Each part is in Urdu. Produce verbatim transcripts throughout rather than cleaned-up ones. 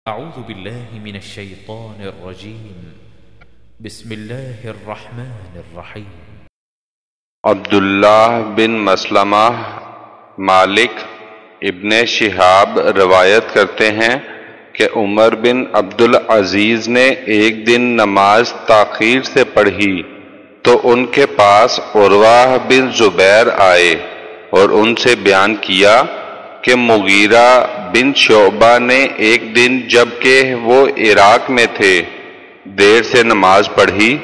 أعوذ بالله من الشيطان الرجيم بسم الله الرحمن الرحيم عبداللہ بن مسلمہ مالک ابن شہاب روایت کرتے ہیں کہ عمر بن عبدالعزیز نے ایک دن نماز تاخیر سے پڑھی تو ان کے پاس عروہ بن زبیر آئے اور ان سے بیان کیا کہ مغیرہ بن شعبہ نے ایک دن جب کہ وہ عراق میں تھے دیر سے نماز پڑھی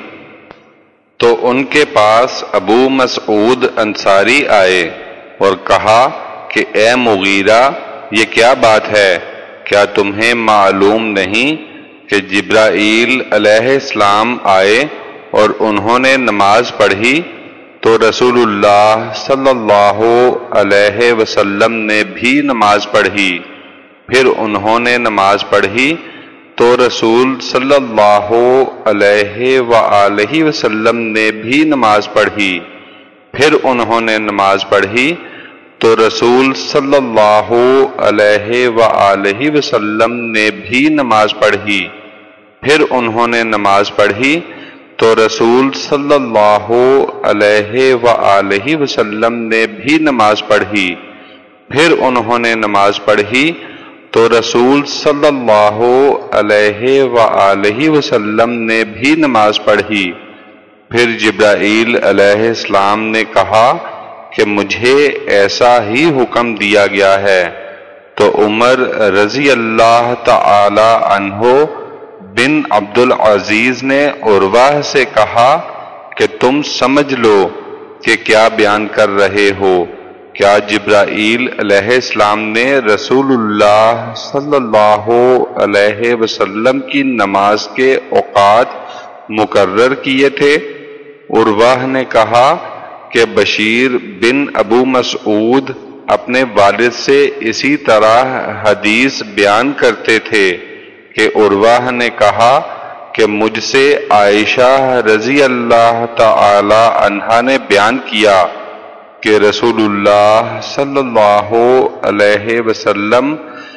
تو ان کے پاس ابو مسعود انصاری آئے اور کہا کہ اے مغیرہ یہ کیا بات ہے؟ کیا تمہیں معلوم نہیں کہ جبرائیل علیہ السلام آئے اور انہوں نے نماز پڑھی تو رسول اللہ صلی اللہ علیہ وسلم نے بھی نماز پڑھی، پھر انہوں نے نماز پڑھی تو رسول صلی اللہ علیہ وآلہ وسلم نے بھی نماز پڑھی، پھر انہوں نے نماز پڑھی تو رسول صلی اللہ علیہ وآلہ وسلم نے بھی نماز پڑھی، پھر انہوں نے نماز پڑھی تو رسول صلی اللہ علیہ وآلہ وسلم نے بھی نماز پڑھی، پھر انہوں نے نماز پڑھی تو رسول صلی اللہ علیہ وآلہ وسلم نے بھی نماز پڑھی۔ پھر جبرائیل علیہ السلام نے کہا کہ مجھے ایسا ہی حکم دیا گیا ہے، تو عمر رضی اللہ تعالی عنہ بن عبدالعزیز نے عروہ سے کہا کہ تم سمجھ لو کہ کیا بیان کر رہے ہو، کیا جبرائیل علیہ السلام نے رسول اللہ صلی اللہ علیہ وسلم کی نماز کے اوقات مقرر کیے تھے؟ عروہ نے کہا کہ بشیر بن ابو مسعود اپنے والد سے اسی طرح حدیث بیان کرتے تھے کہ عروہ نے کہا کہ مجھ سے عائشہ رضی اللہ تعالی عنہا نے بیان کیا کہ رسول اللہ صلی اللہ علیہ وسلم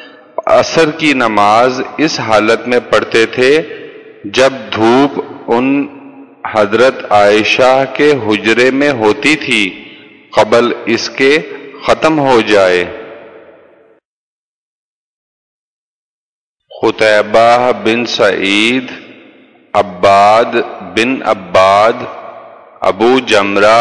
عصر کی نماز اس حالت میں پڑھتے تھے جب دھوپ ان حضرت عائشہ کے حجرے میں ہوتی تھی قبل اس کے ختم ہو جائے۔ قتیبہ بن سعید، عباد بن عباد، ابو جمرہ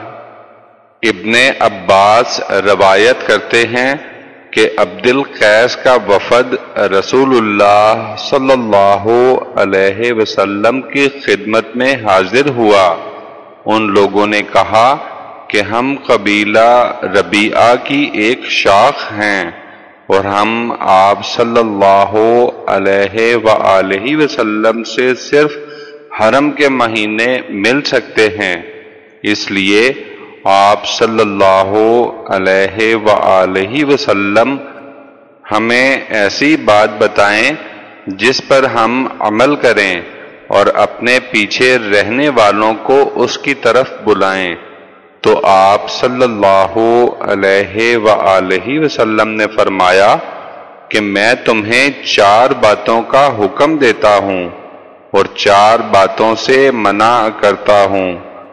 ابن عباس روایت کرتے ہیں کہ عبد القیس کا وفد رسول اللہ صلی اللہ علیہ وسلم کی خدمت میں حاضر ہوا۔ ان لوگوں نے کہا کہ ہم قبیلہ ربیعہ کی ایک شاخ ہیں اور ہم آپ صلی اللہ علیہ وآلہ وسلم سے صرف حرم کے مہینے مل سکتے ہیں، اس لیے آپ صلی اللہ علیہ وآلہ وسلم ہمیں ایسی بات بتائیں جس پر ہم عمل کریں اور اپنے پیچھے رہنے والوں کو اس کی طرف بلائیں۔ تو آپ صلی اللہ علیہ وآلہ وسلم نے فرمایا کہ میں تمہیں چار باتوں کا حکم دیتا ہوں اور چار باتوں سے منع کرتا ہوں: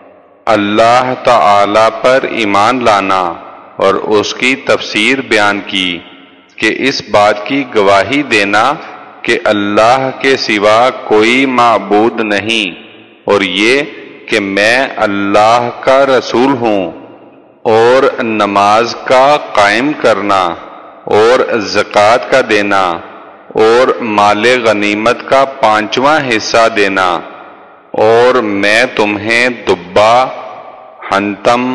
اللہ تعالی پر ایمان لانا، اور اس کی تفسیر بیان کی کہ اس بات کی گواہی دینا کہ اللہ کے سوا کوئی معبود نہیں، اور یہ کہ میں اللہ کا رسول ہوں، اور نماز کا قائم کرنا اور زکوٰۃ کا دینا اور مال غنیمت کا پانچواں حصہ دینا، اور میں تمہیں دبا، حنطم،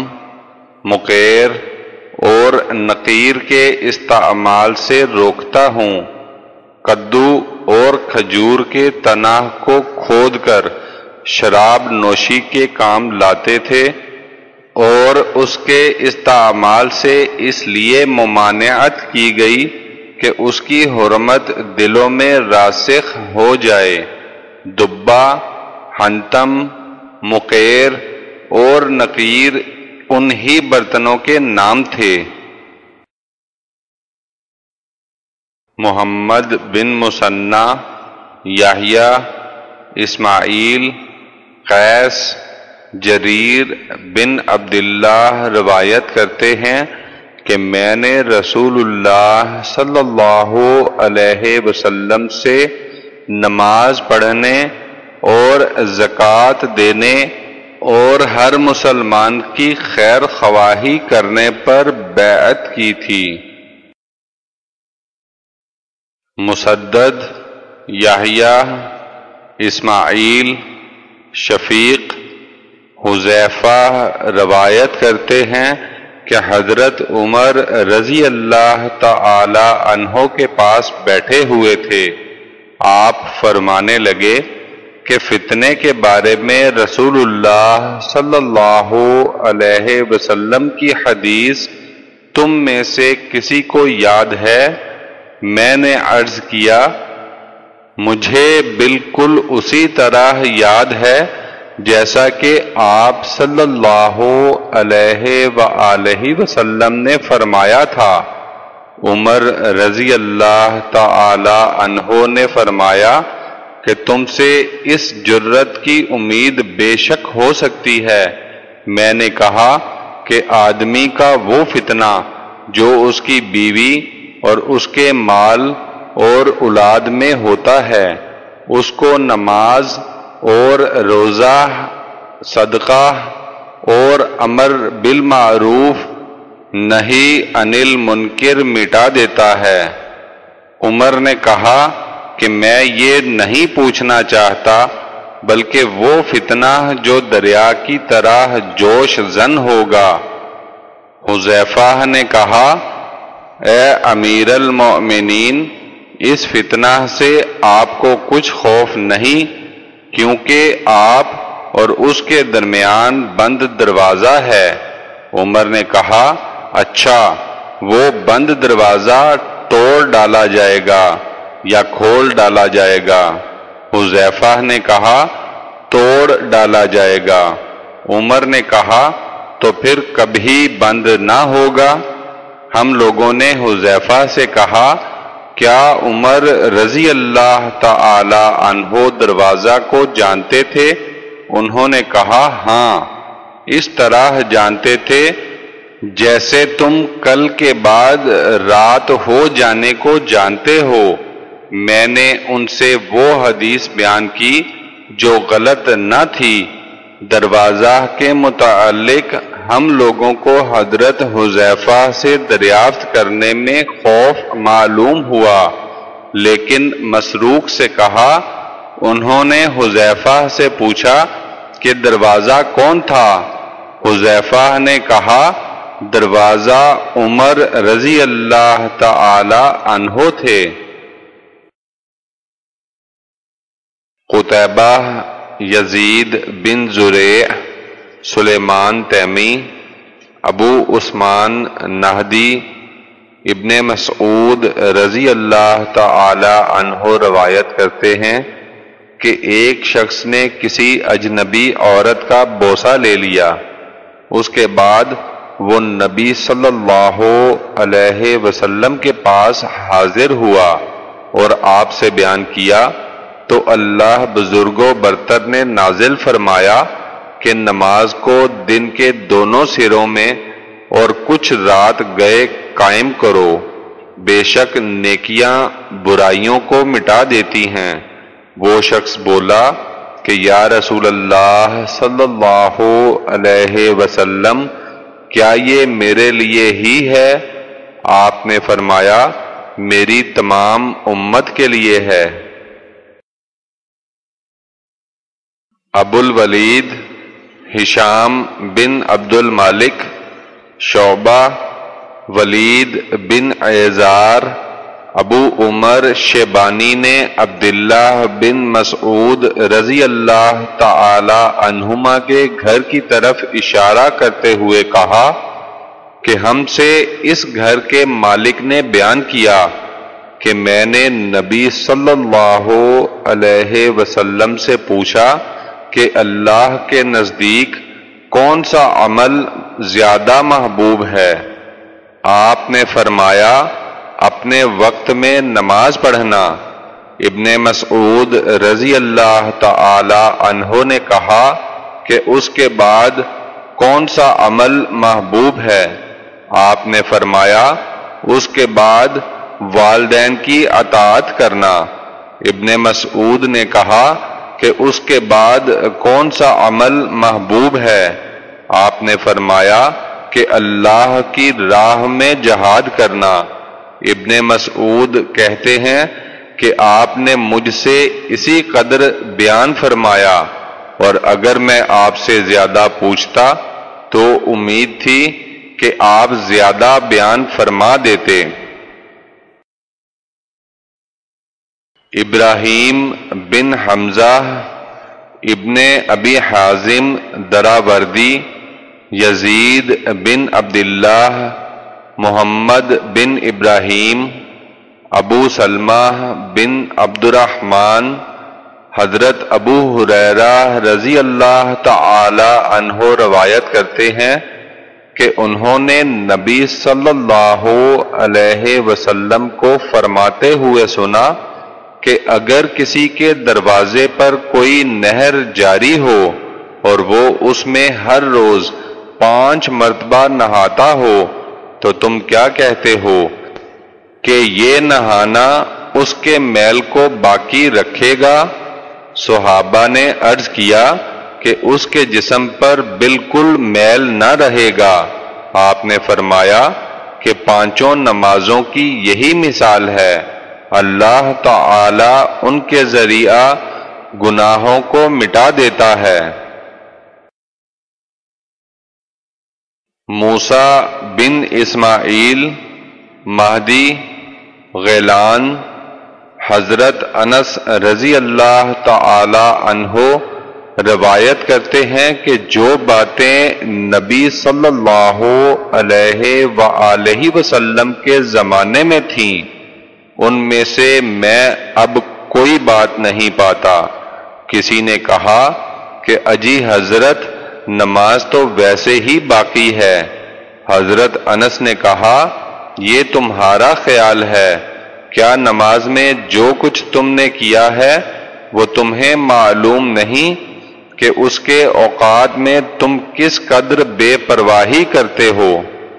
مقیر اور نقیر کے استعمال سے روکتا ہوں۔ کدو اور کھجور کے تنہ کو کھود کر شراب نوشی کے کام لاتے تھے، اور اس کے استعمال سے اس لیے ممانعت کی گئی کہ اس کی حرمت دلوں میں راسخ ہو جائے۔ دبا، حنطم، مقیر اور نقیر انہی برتنوں کے نام تھے۔ محمد بن مثنى، یحییٰ، اسماعیل، قیس، جریر بن عبداللہ روایت کرتے ہیں کہ میں نے رسول اللہ صلی اللہ علیہ وسلم سے نماز پڑھنے اور زکوٰۃ دینے اور ہر مسلمان کی خیر خواہی کرنے پر بیعت کی تھی۔ مسدد، یحییٰ، اسماعیل، شفیق، حذیفہ روایت کرتے ہیں کہ حضرت عمر رضی اللہ تعالی عنہ کے پاس بیٹھے ہوئے تھے۔ آپ فرمانے لگے کہ فتنے کے بارے میں رسول اللہ صلی اللہ علیہ وسلم کی حدیث تم میں سے کسی کو یاد ہے؟ میں نے عرض کیا مجھے بالکل اسی طرح یاد ہے جیسا کہ آپ صلی اللہ علیہ وآلہ وسلم نے فرمایا تھا۔ عمر رضی اللہ تعالی عنہ نے فرمایا کہ تم سے اس جرت کی امید بے شک ہو سکتی ہے۔ میں نے کہا کہ آدمی کا وہ فتنہ جو اس کی بیوی اور اس کے مال اور اولاد میں ہوتا ہے، اس کو نماز اور روزہ، صدقہ اور امر بالمعروف نہی عن المنکر مٹا دیتا ہے۔ عمر نے کہا کہ میں یہ نہیں پوچھنا چاہتا بلکہ وہ فتنہ جو دریا کی طرح جوش زن ہوگا۔ حذیفہ نے کہا اے امیر المؤمنین، اس فتنہ سے آپ کو کچھ خوف نہیں کیونکہ آپ اور اس کے درمیان بند دروازہ ہے۔ عمر نے کہا اچھا، وہ بند دروازہ توڑ ڈالا جائے گا یا کھول ڈالا جائے گا؟ حذیفہ نے کہا توڑ ڈالا جائے گا۔ عمر نے کہا تو پھر کبھی بند نہ ہوگا؟ ہم لوگوں نے حذیفہ سے کہا کیا عمر رضی اللہ تعالی عنہ دروازہ کو جانتے تھے؟ انہوں نے کہا ہاں، اس طرح جانتے تھے جیسے تم کل کے بعد رات ہو جانے کو جانتے ہو۔ میں نے ان سے وہ حدیث بیان کی جو غلط نہ تھی۔ دروازہ کے متعلق ہم لوگوں کو حضرت حذیفہ سے دریافت کرنے میں خوف معلوم ہوا، لیکن مسروق سے کہا۔ انہوں نے حذیفہ سے پوچھا کہ دروازہ کون تھا؟ حذیفہ نے کہا دروازہ عمر رضی اللہ تعالی عنہ تھے۔ قتیبہ، یزید بن زریع، سلیمان تیمی، ابو عثمان نہدی، ابن مسعود رضی اللہ تعالی عنہ روایت کرتے ہیں کہ ایک شخص نے کسی اجنبی عورت کا بوسہ لے لیا۔ اس کے بعد وہ نبی صلی اللہ علیہ وسلم کے پاس حاضر ہوا اور آپ سے بیان کیا تو اللہ بزرگ و برتر نے نازل فرمایا کہ نماز کو دن کے دونوں سروں میں اور کچھ رات گئے قائم کرو، بے شک نیکیاں برائیوں کو مٹا دیتی ہیں۔ وہ شخص بولا کہ یا رسول اللہ صلی اللہ علیہ وسلم، کیا یہ میرے لیے ہی ہے؟ آپ نے فرمایا میری تمام امت کے لیے ہے۔ ابو الولید ہشام بن عبد المالک، شعبہ، ولید بن عیزار، ابو عمر شیبانی نے عبداللہ بن مسعود رضی اللہ تعالی عنہما کے گھر کی طرف اشارہ کرتے ہوئے کہا کہ ہم سے اس گھر کے مالک نے بیان کیا کہ میں نے نبی صلی اللہ علیہ وسلم سے پوچھا کہ اللہ کے نزدیک کون سا عمل زیادہ محبوب ہے؟ آپ نے فرمایا اپنے وقت میں نماز پڑھنا۔ ابن مسعود رضی اللہ تعالی عنہ نے کہا کہ اس کے بعد کون سا عمل محبوب ہے؟ آپ نے فرمایا اس کے بعد والدین کی اطاعت کرنا۔ ابن مسعود نے کہا کہ اس کے بعد کون سا عمل محبوب ہے؟ آپ نے فرمایا کہ اللہ کی راہ میں جہاد کرنا۔ ابن مسعود کہتے ہیں کہ آپ نے مجھ سے اسی قدر بیان فرمایا، اور اگر میں آپ سے زیادہ پوچھتا تو امید تھی کہ آپ زیادہ بیان فرما دیتے۔ ابراہیم بن حمزہ ابن ابی حازم دراوردی، یزید بن عبداللہ، محمد بن ابراہیم، ابو سلمہ بن عبد الرحمن، حضرت ابو ہریرہ رضی اللہ تعالی عنہ روایت کرتے ہیں کہ انہوں نے نبی صلی اللہ علیہ وسلم کو فرماتے ہوئے سنا کہ اگر کسی کے دروازے پر کوئی نہر جاری ہو اور وہ اس میں ہر روز پانچ مرتبہ نہاتا ہو تو تم کیا کہتے ہو کہ یہ نہانا اس کے میل کو باقی رکھے گا؟ صحابہ نے عرض کیا کہ اس کے جسم پر بالکل میل نہ رہے گا۔ آپ نے فرمایا کہ پانچوں نمازوں کی یہی مثال ہے، اللہ تعالی ان کے ذریعہ گناہوں کو مٹا دیتا ہے۔ موسیٰ بن اسماعیل مہدی غیلان، حضرت انس رضی اللہ تعالی عنہ روایت کرتے ہیں کہ جو باتیں نبی صلی اللہ علیہ وآلہ وسلم کے زمانے میں تھیں ان میں سے میں اب کوئی بات نہیں پاتا۔ کسی نے کہا کہ اجی حضرت نماز تو ویسے ہی باقی ہے۔ حضرت انس نے کہا یہ تمہارا خیال ہے، کیا نماز میں جو کچھ تم نے کیا ہے وہ تمہیں معلوم نہیں کہ اس کے اوقات میں تم کس قدر بے پرواہی کرتے ہو؟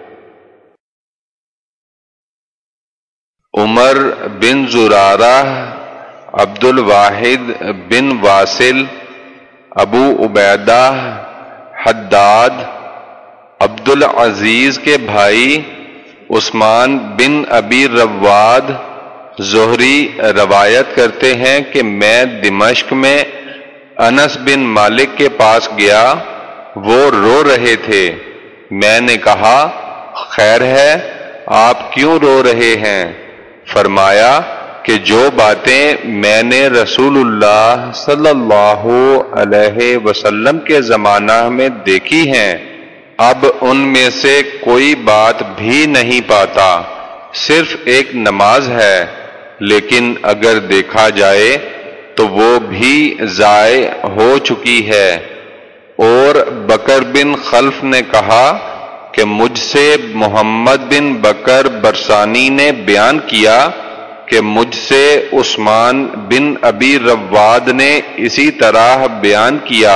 عمر بن زرارہ، عبد الواحد بن واصل، ابو عبیدہ، حداد، عبد العزیز کے بھائی عثمان بن ابی رواد زہری روایت کرتے ہیں کہ میں دمشق میں انس بن مالک کے پاس گیا، وہ رو رہے تھے۔ میں نے کہا خیر ہے، آپ کیوں رو رہے ہیں؟ فرمایا کہ جو باتیں میں نے رسول اللہ صلی اللہ علیہ وسلم کے زمانہ میں دیکھی ہیں اب ان میں سے کوئی بات بھی نہیں پاتا، صرف ایک نماز ہے، لیکن اگر دیکھا جائے تو وہ بھی ضائع ہو چکی ہے۔ اور بکر بن خلف نے کہا کہ مجھ سے محمد بن بکر برسانی نے بیان کیا کہ مجھ سے عثمان بن ابی رواد نے اسی طرح بیان کیا۔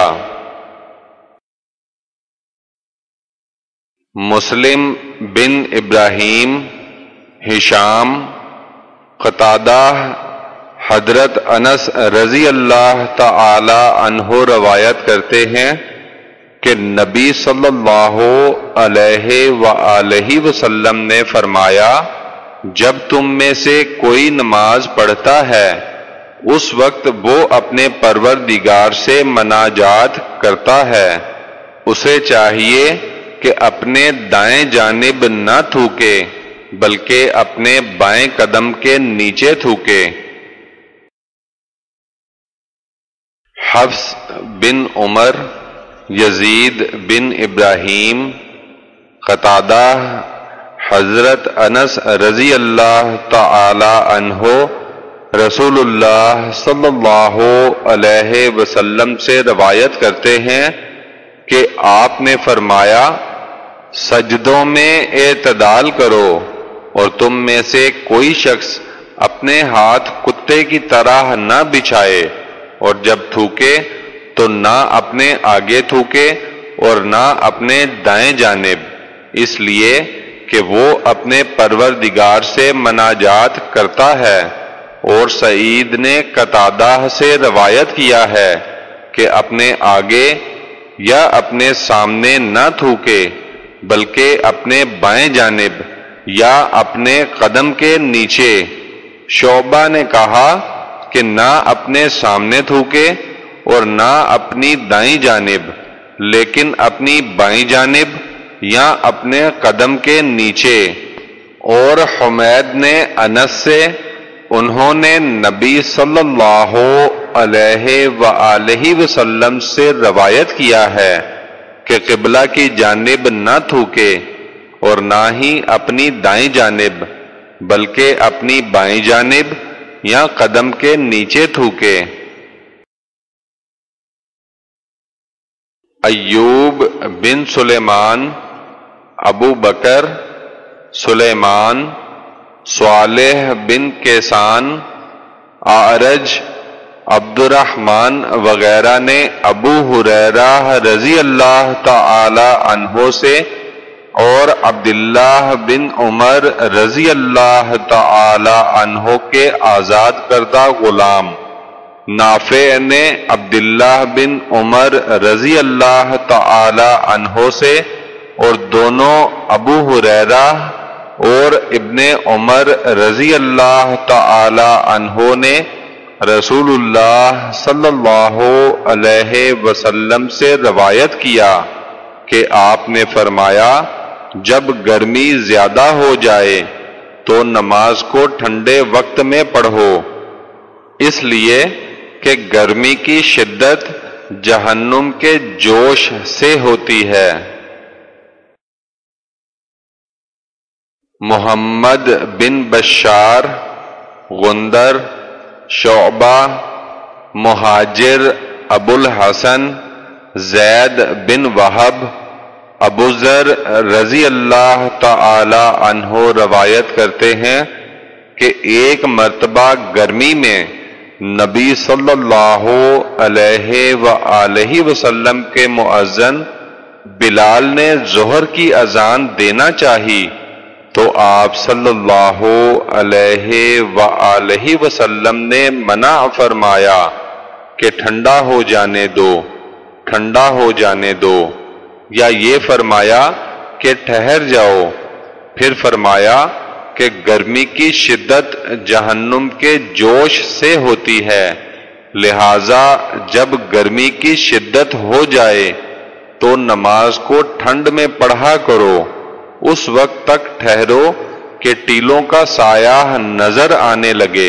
مسلم بن ابراہیم، ہشام، قتادہ، حضرت انس رضی اللہ تعالی عنہ روایت کرتے ہیں کہ نبی صلی اللہ علیہ وآلہ وسلم نے فرمایا جب تم میں سے کوئی نماز پڑھتا ہے اس وقت وہ اپنے پروردگار سے مناجات کرتا ہے، اسے چاہیے کہ اپنے دائیں جانب نہ تھوکے بلکہ اپنے بائیں قدم کے نیچے تھوکے۔ حفص بن عمر، یزید بن ابراہیم، قتادہ، حضرت انس رضی اللہ تعالی عنہ رسول اللہ صلی اللہ علیہ وسلم سے روایت کرتے ہیں کہ آپ نے فرمایا سجدوں میں اعتدال کرو، اور تم میں سے کوئی شخص اپنے ہاتھ کتے کی طرح نہ بچھائے، اور جب تھوکے تو نہ اپنے آگے تھوکے اور نہ اپنے دائیں جانب، اس لیے کہ وہ اپنے پروردگار سے مناجات کرتا ہے۔ اور سعید نے قتادہ سے روایت کیا ہے کہ اپنے آگے یا اپنے سامنے نہ تھوکے، بلکہ اپنے بائیں جانب یا اپنے قدم کے نیچے۔ شعبہ نے کہا کہ نہ اپنے سامنے تھوکے اور نہ اپنی دائیں جانب، لیکن اپنی بائیں جانب یا اپنے قدم کے نیچے۔ اور حمید نے انس سے، انہوں نے نبی صلی اللہ علیہ وآلہ وسلم سے روایت کیا ہے کہ قبلہ کی جانب نہ تھوکے اور نہ ہی اپنی دائیں جانب، بلکہ اپنی بائیں جانب یا قدم کے نیچے تھوکے۔ ایوب بن سلیمان، ابو بکر، سلیمان، صالح بن کیسان، اعرج، عبد الرحمن وغیرہ نے ابو ہریرہ رضی اللہ تعالی عنہ سے اور عبداللہ بن عمر رضی اللہ تعالی عنہ کے آزاد کردہ غلام نافع نے عبداللہ بن عمر رضی اللہ تعالی عنہ سے، اور دونوں ابو ہریرہ اور ابن عمر رضی اللہ تعالی عنہ نے رسول اللہ صلی اللہ علیہ وسلم سے روایت کیا کہ آپ نے فرمایا، جب گرمی زیادہ ہو جائے تو نماز کو ٹھنڈے وقت میں پڑھو، اس لیے کہ گرمی کی شدت جہنم کے جوش سے ہوتی ہے۔ محمد بن بشار، غندر، شعبہ، مہاجر ابو الحسن، زید بن وہب، ابو ذر رضی اللہ تعالی عنہ روایت کرتے ہیں کہ ایک مرتبہ گرمی میں نبی صلی اللہ علیہ وآلہ وسلم کے مؤذن بلال نے ظہر کی اذان دینا چاہی تو آپ صلی اللہ علیہ وآلہ وسلم نے منع فرمایا کہ ٹھنڈا ہو جانے دو، ٹھنڈا ہو جانے دو، یا یہ فرمایا کہ ٹھہر جاؤ، پھر فرمایا کہ گرمی کی شدت جہنم کے جوش سے ہوتی ہے، لہذا جب گرمی کی شدت ہو جائے تو نماز کو ٹھنڈ میں پڑھا کرو، اس وقت تک ٹھہرو کہ ٹیلوں کا سایہ نظر آنے لگے۔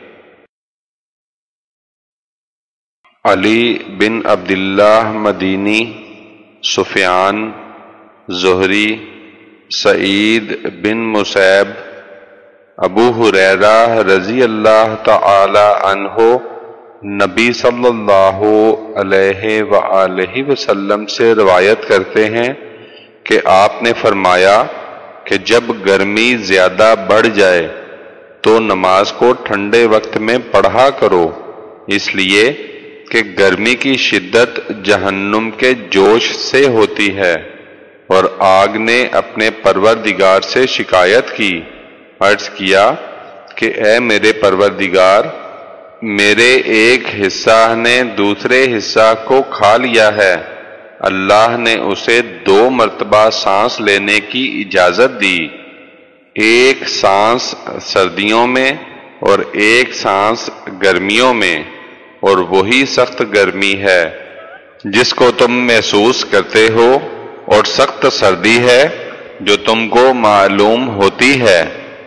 علی بن عبداللہ مدینی، سفیان، زہری، سعید بن مسیب، ابو ہریرہ رضی اللہ تعالی عنہ نبی صلی اللہ علیہ وآلہ وسلم سے روایت کرتے ہیں کہ آپ نے فرمایا کہ جب گرمی زیادہ بڑھ جائے تو نماز کو ٹھنڈے وقت میں پڑھا کرو، اس لیے کہ گرمی کی شدت جہنم کے جوش سے ہوتی ہے۔ اور آگ نے اپنے پروردگار سے شکایت کی، عرض کیا کہ اے میرے پروردگار، میرے ایک حصہ نے دوسرے حصہ کو کھا لیا ہے۔ اللہ نے اسے دو مرتبہ سانس لینے کی اجازت دی، ایک سانس سردیوں میں اور ایک سانس گرمیوں میں، اور وہی سخت گرمی ہے جس کو تم محسوس کرتے ہو، اور سخت سردی ہے جو تم کو معلوم ہوتی ہے۔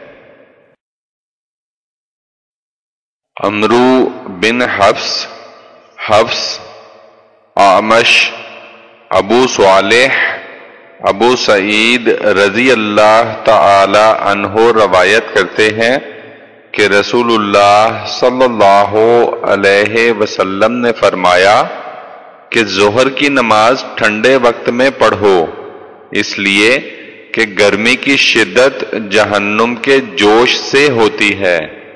عمرو بن حفص، حفص، اعمش، ابو صالح، ابو سعید رضی اللہ تعالی عنہ روایت کرتے ہیں کہ رسول اللہ صلی اللہ علیہ وسلم نے فرمایا کہ ظہر کی نماز ٹھنڈے وقت میں پڑھو، اس لیے کہ گرمی کی شدت جہنم کے جوش سے ہوتی ہے۔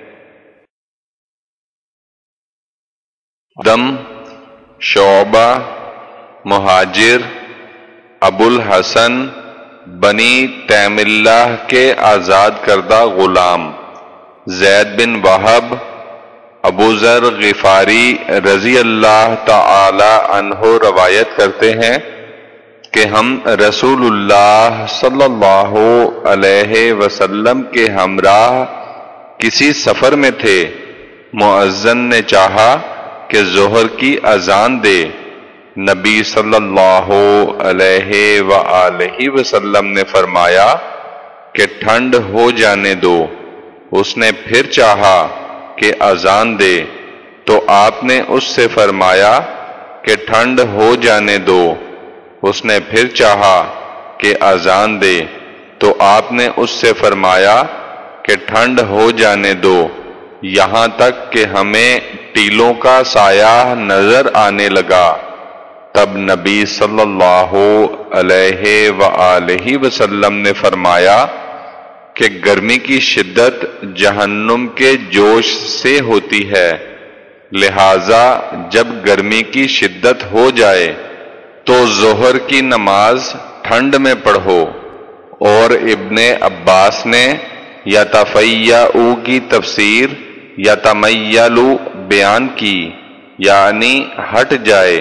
دم شعبہ مہاجر ابو الحسن بنی تیم اللہ کے آزاد کردہ غلام زید بن وہب ابو ذر غفاری رضی اللہ تعالی عنہ روایت کرتے ہیں کہ ہم رسول اللہ صلی اللہ علیہ وسلم کے ہمراہ کسی سفر میں تھے۔ مؤذن نے چاہا کہ ظہر کی اذان دے۔ نبی صلی اللہ علیہ وآلہ وسلم نے فرمایا کہ ٹھنڈ ہو جانے دو۔ اس نے پھر چاہا کہ اذان دے تو آپ نے اس سے فرمایا کہ ٹھنڈ ہو جانے دو۔ اس نے پھر چاہا کہ اذان دے تو آپ نے اس سے فرمایا کہ ٹھنڈ ہو جانے دو، یہاں تک کہ ہمیں ٹیلوں کا سایہ نظر آنے لگا۔ تب نبی صلی اللہ علیہ وآلہ وسلم نے فرمایا کہ گرمی کی شدت جہنم کے جوش سے ہوتی ہے، لہذا جب گرمی کی شدت ہو جائے تو ظہر کی نماز ٹھنڈ میں پڑھو۔ اور ابن عباس نے یتفیعوا کی تفسیر یتمیلوا بیان کی، یعنی ہٹ جائے۔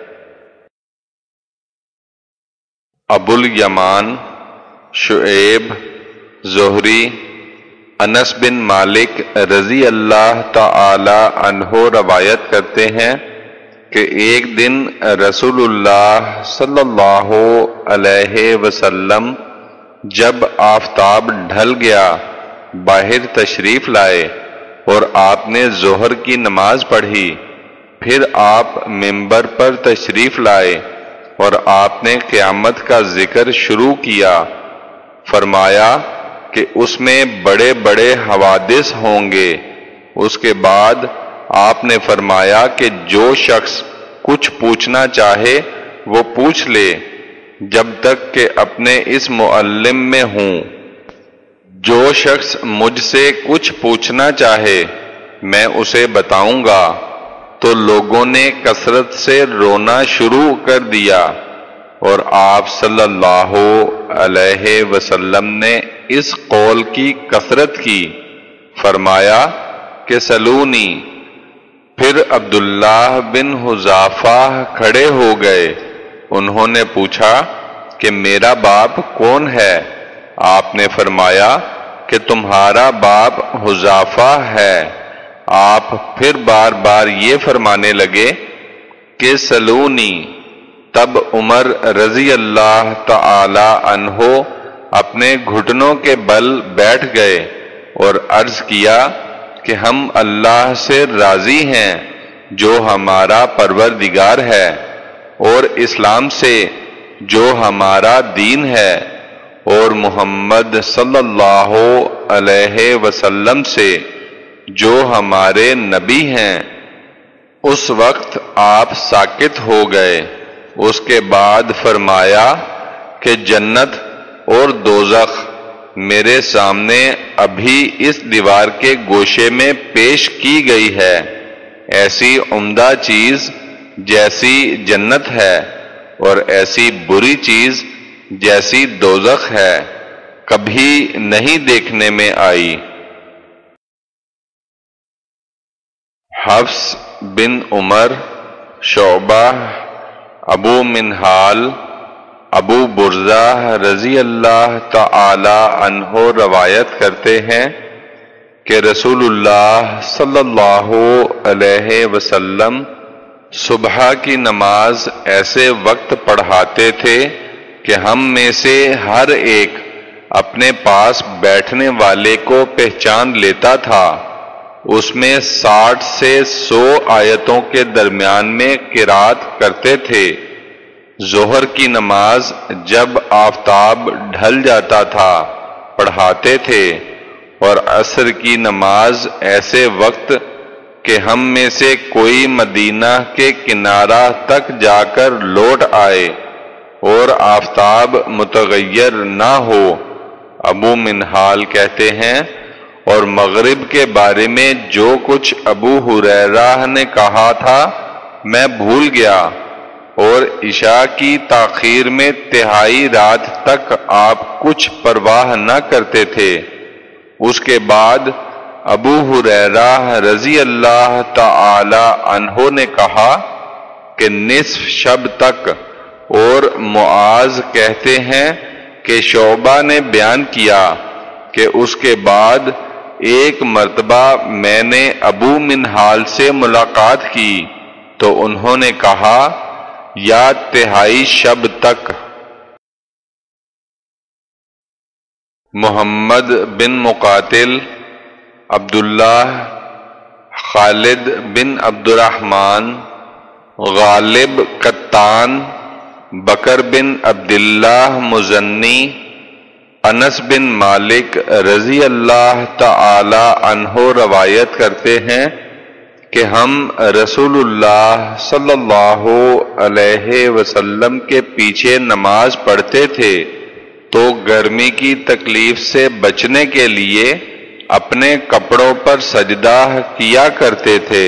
ابو الیمان شعیب زہری انس بن مالک رضی اللہ تعالی عنہ روایت کرتے ہیں کہ ایک دن رسول اللہ صلی اللہ علیہ وسلم جب آفتاب ڈھل گیا باہر تشریف لائے اور آپ نے ظہر کی نماز پڑھی۔ پھر آپ منبر پر تشریف لائے اور آپ نے قیامت کا ذکر شروع کیا۔ فرمایا کہ اس میں بڑے بڑے حوادث ہوں گے۔ اس کے بعد آپ نے فرمایا کہ جو شخص کچھ پوچھنا چاہے وہ پوچھ لے جب تک کہ اپنے اس معلم میں ہوں۔ جو شخص مجھ سے کچھ پوچھنا چاہے میں اسے بتاؤں گا۔ تو لوگوں نے کثرت سے رونا شروع کر دیا اور آپ صلی اللہ علیہ وسلم نے اس قول کی کثرت کی۔ فرمایا کہ سلونی۔ پھر عبداللہ بن حذافہ کھڑے ہو گئے۔ انہوں نے پوچھا کہ میرا باپ کون ہے؟ آپ نے فرمایا کہ تمہارا باپ حذافہ ہے۔ آپ پھر بار بار یہ فرمانے لگے کہ سلونی۔ تب عمر رضی اللہ تعالی عنہ اپنے گھٹنوں کے بل بیٹھ گئے اور عرض کیا کہ ہم اللہ سے راضی ہیں جو ہمارا پروردگار ہے، اور اسلام سے جو ہمارا دین ہے، اور محمد صلی اللہ علیہ وسلم سے جو ہمارے نبی ہیں۔ اس وقت آپ ساکت ہو گئے۔ اس کے بعد فرمایا کہ جنت اور دوزخ میرے سامنے ابھی اس دیوار کے گوشے میں پیش کی گئی ہے۔ ایسی عمدہ چیز جیسی جنت ہے اور ایسی بری چیز جیسی دوزخ ہے کبھی نہیں دیکھنے میں آئی۔ حفص بن عمر شعبہ ابو منہال ابو برزہ رضی اللہ تعالی عنہ روایت کرتے ہیں کہ رسول اللہ صلی اللہ علیہ وسلم صبح کی نماز ایسے وقت پڑھاتے تھے کہ ہم میں سے ہر ایک اپنے پاس بیٹھنے والے کو پہچان لیتا تھا۔ اس میں ساٹھ سے سو آیتوں کے درمیان میں قرات کرتے تھے۔ ظہر کی نماز جب آفتاب ڈھل جاتا تھا پڑھاتے تھے، اور عصر کی نماز ایسے وقت کہ ہم میں سے کوئی مدینہ کے کنارہ تک جا کر لوٹ آئے اور آفتاب متغیر نہ ہو۔ ابو منہال کہتے ہیں، اور مغرب کے بارے میں جو کچھ ابو ہریرہ نے کہا تھا میں بھول گیا، اور عشاء کی تاخیر میں تہائی رات تک آپ کچھ پرواہ نہ کرتے تھے۔ اس کے بعد ابو ہریرہ رضی اللہ تعالی عنہ نے کہا کہ نصف شب تک، اور معاذ کہتے ہیں کہ شعبہ نے بیان کیا کہ اس کے بعد ایک مرتبہ میں نے ابو منہال سے ملاقات کی تو انہوں نے کہا یا تہائی شب تک۔ محمد بن مقاتل، عبداللہ، خالد بن عبد الرحمن، غالب قطان، بکر بن عبداللہ مزنی، انس بن مالک رضی اللہ تعالی عنہ روایت کرتے ہیں کہ ہم رسول اللہ صلی اللہ علیہ وسلم کے پیچھے نماز پڑھتے تھے تو گرمی کی تکلیف سے بچنے کے لیے اپنے کپڑوں پر سجدہ کیا کرتے تھے۔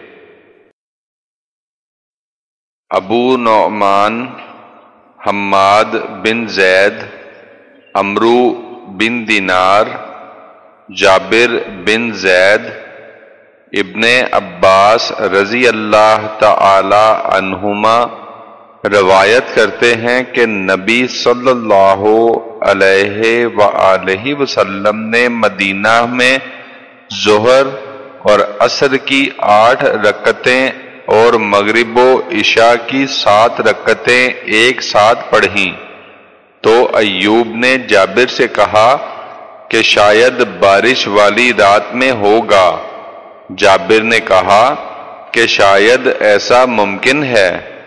ابو نعمان، حماد بن زید، عمرو بن دینار، جابر بن زید، ابن عباس رضی اللہ تعالی عنہما روایت کرتے ہیں کہ نبی صلی اللہ علیہ وآلہ وسلم نے مدینہ میں ظہر اور عصر کی آٹھ رکعتیں اور مغرب و عشاء کی سات رکعتیں ایک ساتھ پڑھیں تو ایوب نے جابر سے کہا کہ شاید بارش والی رات میں ہوگا۔ جابر نے کہا کہ شاید ایسا ممکن ہے۔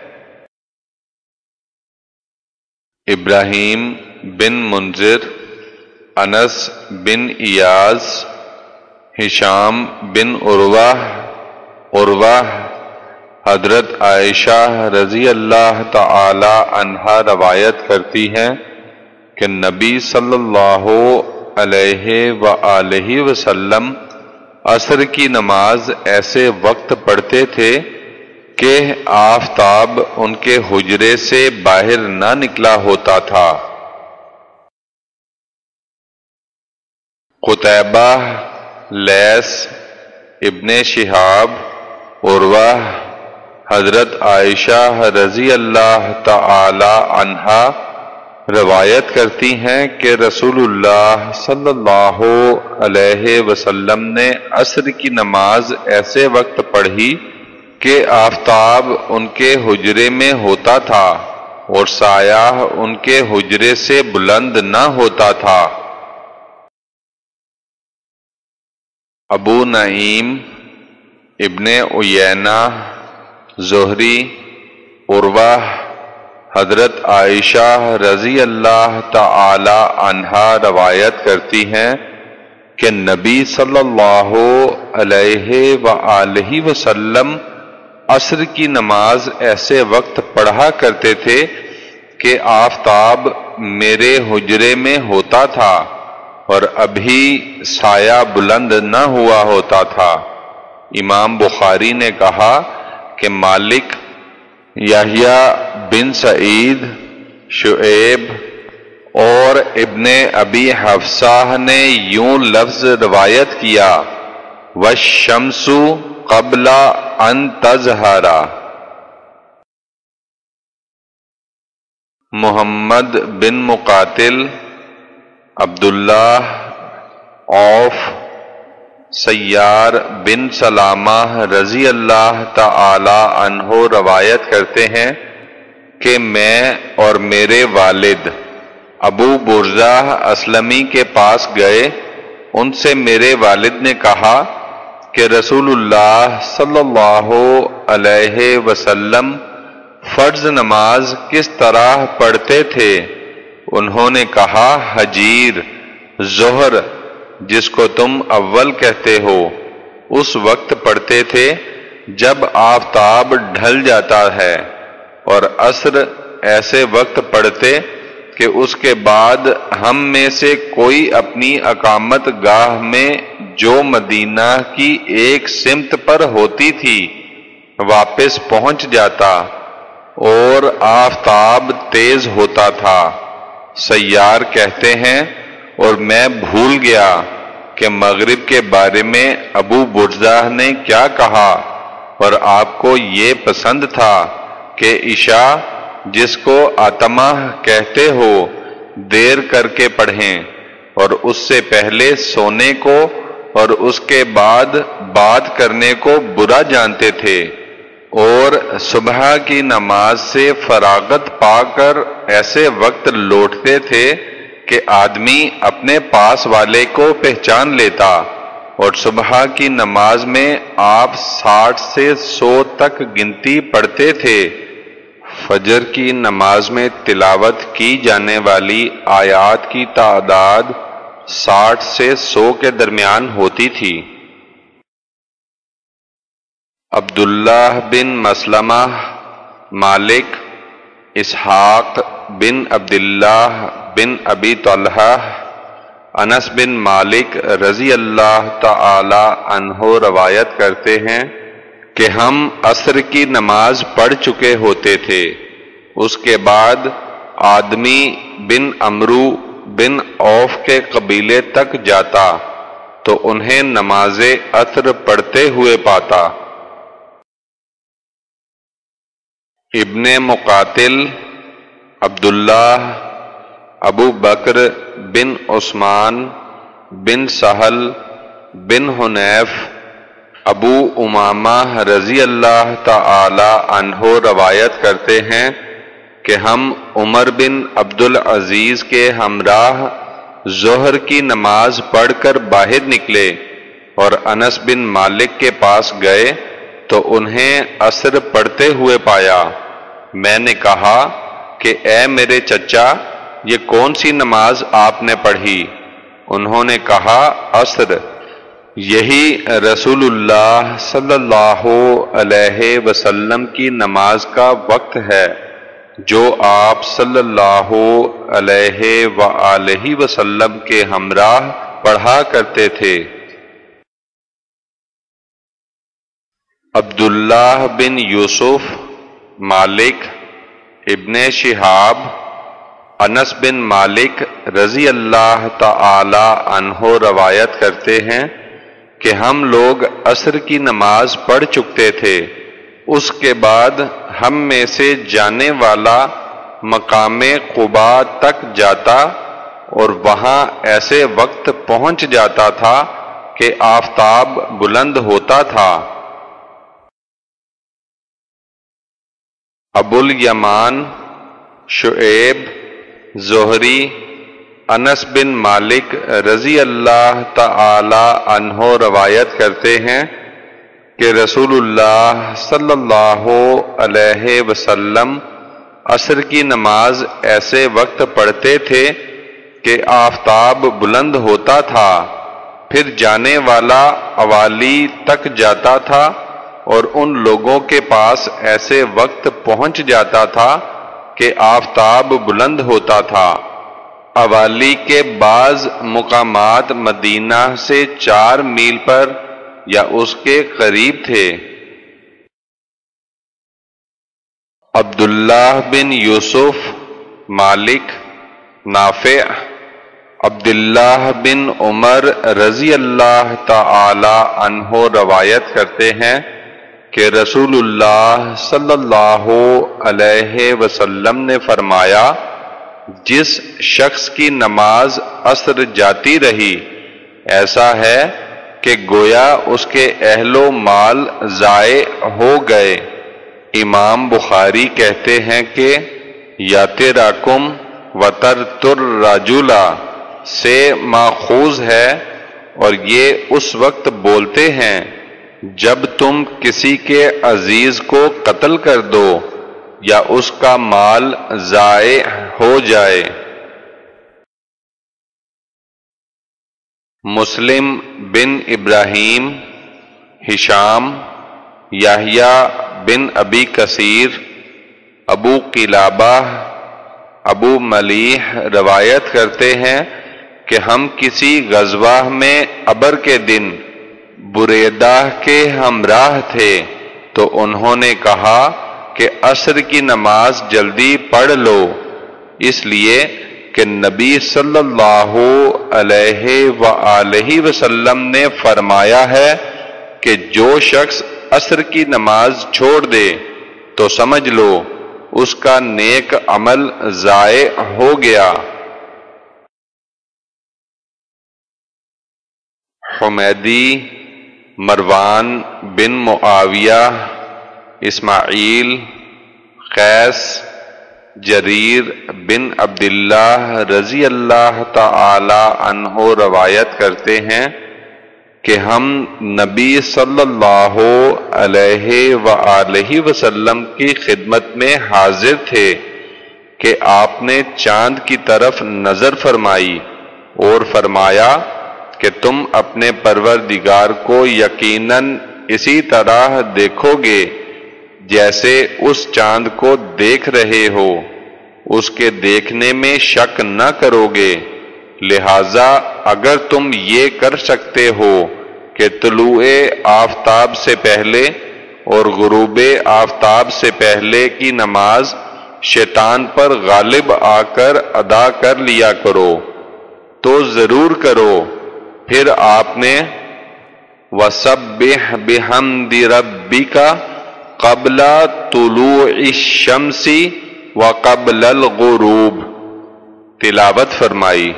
ابراہیم بن منذر، انس بن ایاز، ہشام بن عروہ عروہ حضرت عائشہ رضی اللہ تعالی عنہا روایت کرتی ہیں کہ نبی صلی اللہ علیہ وآلہ وسلم عصر کی نماز ایسے وقت پڑھتے تھے کہ آفتاب ان کے حجرے سے باہر نہ نکلا ہوتا تھا۔ قتیبہ، لیث، ابن شہاب، عروہ حضرت عائشہ رضی اللہ تعالی عنہا روایت کرتی ہیں کہ رسول اللہ صلی اللہ علیہ وسلم نے عصر کی نماز ایسے وقت پڑھی کہ آفتاب ان کے حجرے میں ہوتا تھا اور سایہ ان کے حجرے سے بلند نہ ہوتا تھا۔ ابو نعیم، ابن عیینہ، زہری، عروہ حضرت عائشہ رضی اللہ تعالی عنہا روایت کرتی ہیں کہ نبی صلی اللہ علیہ وآلہ وسلم عصر کی نماز ایسے وقت پڑھا کرتے تھے کہ آفتاب میرے حجرے میں ہوتا تھا اور ابھی سایہ بلند نہ ہوا ہوتا تھا۔ امام بخاری نے کہا کہ مالک، یحییٰ بن سعید، شعیب اور ابن ابی حفصہ نے یوں لفظ روایت کیا والشمس قبل ان تظہر۔ محمد بن مقاتل، عبداللہ، عوف، سیار بن سلامہ رضی اللہ تعالی عنہ روایت کرتے ہیں کہ میں اور میرے والد ابو برزہ اسلمی کے پاس گئے۔ ان سے میرے والد نے کہا کہ رسول اللہ صلی اللہ علیہ وسلم فرض نماز کس طرح پڑھتے تھے؟ انہوں نے کہا حجیر، ظہر جس کو تم اول کہتے ہو، اس وقت پڑھتے تھے جب آفتاب ڈھل جاتا ہے، اور عصر ایسے وقت پڑھتے کہ اس کے بعد ہم میں سے کوئی اپنی اقامت گاہ میں جو مدینہ کی ایک سمت پر ہوتی تھی واپس پہنچ جاتا اور آفتاب تیز ہوتا تھا۔ سیار کہتے ہیں اور میں بھول گیا کہ مغرب کے بارے میں ابو برزہ نے کیا کہا، اور آپ کو یہ پسند تھا کہ عشاء جس کو آتمہ کہتے ہو دیر کر کے پڑھیں، اور اس سے پہلے سونے کو اور اس کے بعد بات کرنے کو برا جانتے تھے، اور صبح کی نماز سے فراغت پا کر ایسے وقت لوٹتے تھے کہ آدمی اپنے پاس والے کو پہچان لیتا، اور صبح کی نماز میں آپ ساٹھ سے سو تک گنتی پڑھتے تھے۔ فجر کی نماز میں تلاوت کی جانے والی آیات کی تعداد ساٹھ سے سو کے درمیان ہوتی تھی۔ عبداللہ بن مسلمہ، مالک، اسحاق بن عبداللہ بن ابی طلحہ، انس بن مالک رضی اللہ تعالی عنہ روایت کرتے ہیں کہ ہم عصر کی نماز پڑھ چکے ہوتے تھے، اس کے بعد آدمی بن عمرو بن عوف کے قبیلے تک جاتا تو انہیں نماز عصر پڑھتے ہوئے پاتا۔ ابن مقاتل، عبداللہ، ابو بکر بن عثمان بن سہل بن حنیف، ابو امامہ رضی اللہ تعالی عنہ روایت کرتے ہیں کہ ہم عمر بن عبدالعزیز کے ہمراہ ظہر کی نماز پڑھ کر باہر نکلے اور انس بن مالک کے پاس گئے تو انہیں عصر پڑھتے ہوئے پایا۔ میں نے کہا کہ اے میرے چچا، یہ کون سی نماز آپ نے پڑھی؟ انہوں نے کہا عصر۔ یہی رسول اللہ صلی اللہ علیہ وسلم کی نماز کا وقت ہے جو آپ صلی اللہ علیہ وآلہ وسلم کے ہمراہ پڑھا کرتے تھے۔ عبداللہ بن یوسف، مالک، ابن شہاب، انس بن مالک رضی اللہ تعالی عنہ روایت کرتے ہیں کہ ہم لوگ عصر کی نماز پڑھ چکتے تھے، اس کے بعد ہم میں سے جانے والا مقام قبا تک جاتا اور وہاں ایسے وقت پہنچ جاتا تھا کہ آفتاب بلند ہوتا تھا۔ ابو الیمان، شعیب، زہری، انس بن مالک رضی اللہ تعالی عنہ روایت کرتے ہیں کہ رسول اللہ صلی اللہ علیہ وسلم عصر کی نماز ایسے وقت پڑھتے تھے کہ آفتاب بلند ہوتا تھا، پھر جانے والا اوالی تک جاتا تھا اور ان لوگوں کے پاس ایسے وقت پہنچ جاتا تھا کہ آفتاب بلند ہوتا تھا۔ اوالی کے بعض مقامات مدینہ سے چار میل پر یا اس کے قریب تھے۔ عبداللہ بن یوسف، مالک، نافع، عبداللہ بن عمر رضی اللہ تعالی عنہ روایت کرتے ہیں کہ رسول اللہ صلی اللہ علیہ وسلم نے فرمایا، جس شخص کی نماز عصر جاتی رہی ایسا ہے کہ گویا اس کے اہل و مال ضائع ہو گئے۔ امام بخاری کہتے ہیں کہ یاتراکم وترتر رجلا سے ماخوذ ہے، اور یہ اس وقت بولتے ہیں جب تم کسی کے عزیز کو قتل کر دو یا اس کا مال ضائع ہو جائے۔ مسلم بن ابراہیم، ہشام، یحییٰ بن ابی کثیر، ابو قلابہ ابو ملیح روایت کرتے ہیں کہ ہم کسی غزوہ میں ابر کے دن بریدہ کے ہمراہ تھے تو انہوں نے کہا کہ عصر کی نماز جلدی پڑھ لو، اس لیے کہ نبی صلی اللہ علیہ وآلہ وسلم نے فرمایا ہے کہ جو شخص عصر کی نماز چھوڑ دے تو سمجھ لو اس کا نیک عمل ضائع ہو گیا۔ حمیدی، مروان بن معاویہ، اسماعیل، قیس، جریر بن عبداللہ رضی اللہ تعالی عنہ روایت کرتے ہیں کہ ہم نبی صلی اللہ علیہ وآلہ وسلم کی خدمت میں حاضر تھے کہ آپ نے چاند کی طرف نظر فرمائی اور فرمایا کہ تم اپنے پروردگار کو یقیناً اسی طرح دیکھو گے جیسے اس چاند کو دیکھ رہے ہو، اس کے دیکھنے میں شک نہ کرو گے، لہذا اگر تم یہ کر سکتے ہو کہ طلوع آفتاب سے پہلے اور غروب آفتاب سے پہلے کی نماز شیطان پر غالب آ کر ادا کر لیا کرو تو ضرور کرو۔ پھر آپ نے وَسَبِّحْ بِحَمْدِ رَبِّكَ قبل طلوع الشمس وقبل الغروب تلاوت فرمائی۔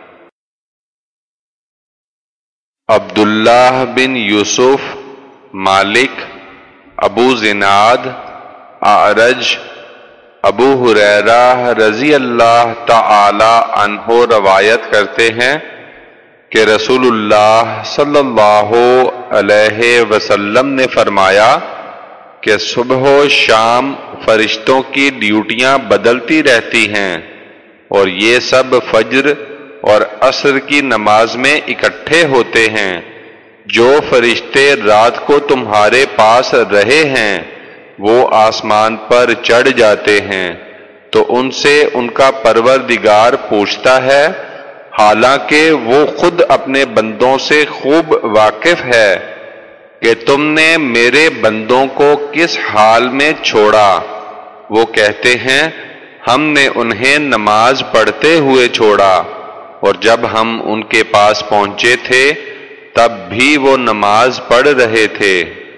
عبداللہ بن یوسف، مالک، ابو زناد، اعرج، ابو ہریرہ رضی اللہ تعالی عنہ روایت کرتے ہیں کہ رسول اللہ صلی اللہ علیہ وسلم نے فرمایا کہ صبح و شام فرشتوں کی ڈیوٹیاں بدلتی رہتی ہیں اور یہ سب فجر اور عصر کی نماز میں اکٹھے ہوتے ہیں۔ جو فرشتے رات کو تمہارے پاس رہے ہیں وہ آسمان پر چڑھ جاتے ہیں تو ان سے ان کا پروردگار پوچھتا ہے، حالانکہ وہ خود اپنے بندوں سے خوب واقف ہے، کہ تم نے میرے بندوں کو کس حال میں چھوڑا؟ وہ کہتے ہیں ہم نے انہیں نماز پڑھتے ہوئے چھوڑا، اور جب ہم ان کے پاس پہنچے تھے تب بھی وہ نماز پڑھ رہے تھے۔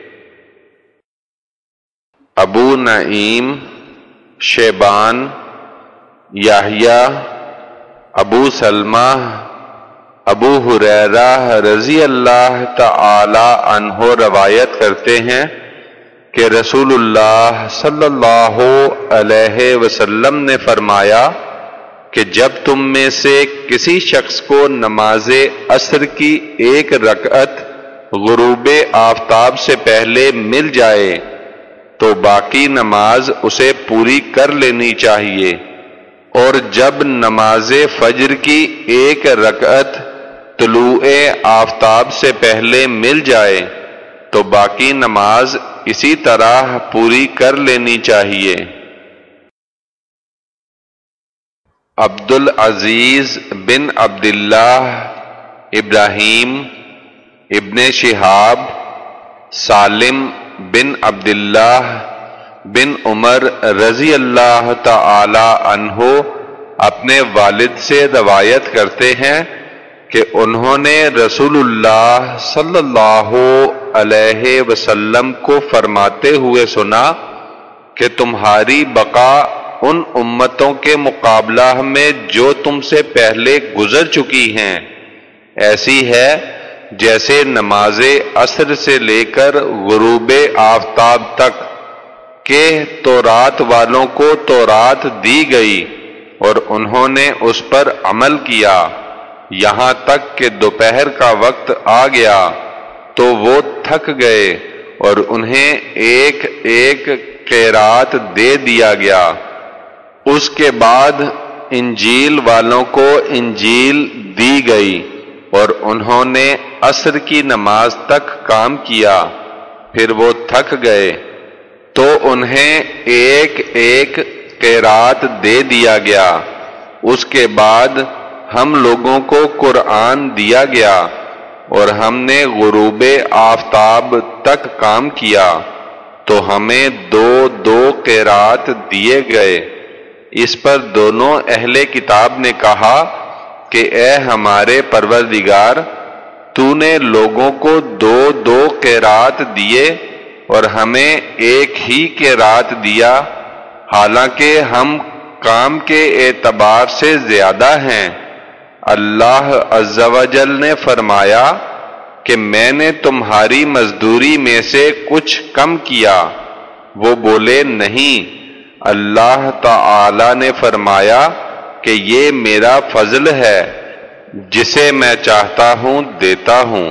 ابو نعیم، شیبان، یحییٰ، ابو سلمہ، ابو ہریرہ رضی اللہ تعالی عنہ روایت کرتے ہیں کہ رسول اللہ صلی اللہ علیہ وسلم نے فرمایا کہ جب تم میں سے کسی شخص کو نماز عصر کی ایک رکعت غروب آفتاب سے پہلے مل جائے تو باقی نماز اسے پوری کر لینی چاہیے، اور جب نماز فجر کی ایک رکعت طلوع آفتاب سے پہلے مل جائے تو باقی نماز اسی طرح پوری کر لینی چاہیے۔ عبدالعزیز بن عبداللہ، ابراہیم ابن شہاب، سالم بن عبداللہ بن عمر رضی اللہ تعالی عنہ اپنے والد سے روایت کرتے ہیں کہ انہوں نے رسول اللہ صلی اللہ علیہ وسلم کو فرماتے ہوئے سنا کہ تمہاری بقا ان امتوں کے مقابلہ میں جو تم سے پہلے گزر چکی ہیں ایسی ہے جیسے نماز عصر سے لے کر غروب آفتاب تک کہ تورات والوں کو تورات دی گئی اور انہوں نے اس پر عمل کیا یہاں تک کہ دوپہر کا وقت آ گیا تو وہ تھک گئے اور انہیں ایک ایک قیرات دے دیا گیا۔ اس کے بعد انجیل والوں کو انجیل دی گئی اور انہوں نے عصر کی نماز تک کام کیا، پھر وہ تھک گئے، تو انہیں ایک ایک قرات دے دیا گیا۔ اس کے بعد ہم لوگوں کو قرآن دیا گیا اور ہم نے غروب آفتاب تک کام کیا تو ہمیں دو دو قرات دیے گئے۔ اس پر دونوں اہل کتاب نے کہا کہ اے ہمارے پروردگار، تو نے لوگوں کو دو دو قرات دیے اور ہمیں ایک ہی قرات دیا، حالانکہ ہم کام کے اعتبار سے زیادہ ہیں۔ اللہ عز و جل نے فرمایا کہ میں نے تمہاری مزدوری میں سے کچھ کم کیا۔ وہ بولے نہیں۔ اللہ تعالی نے فرمایا کہ یہ میرا فضل ہے، جسے میں چاہتا ہوں دیتا ہوں۔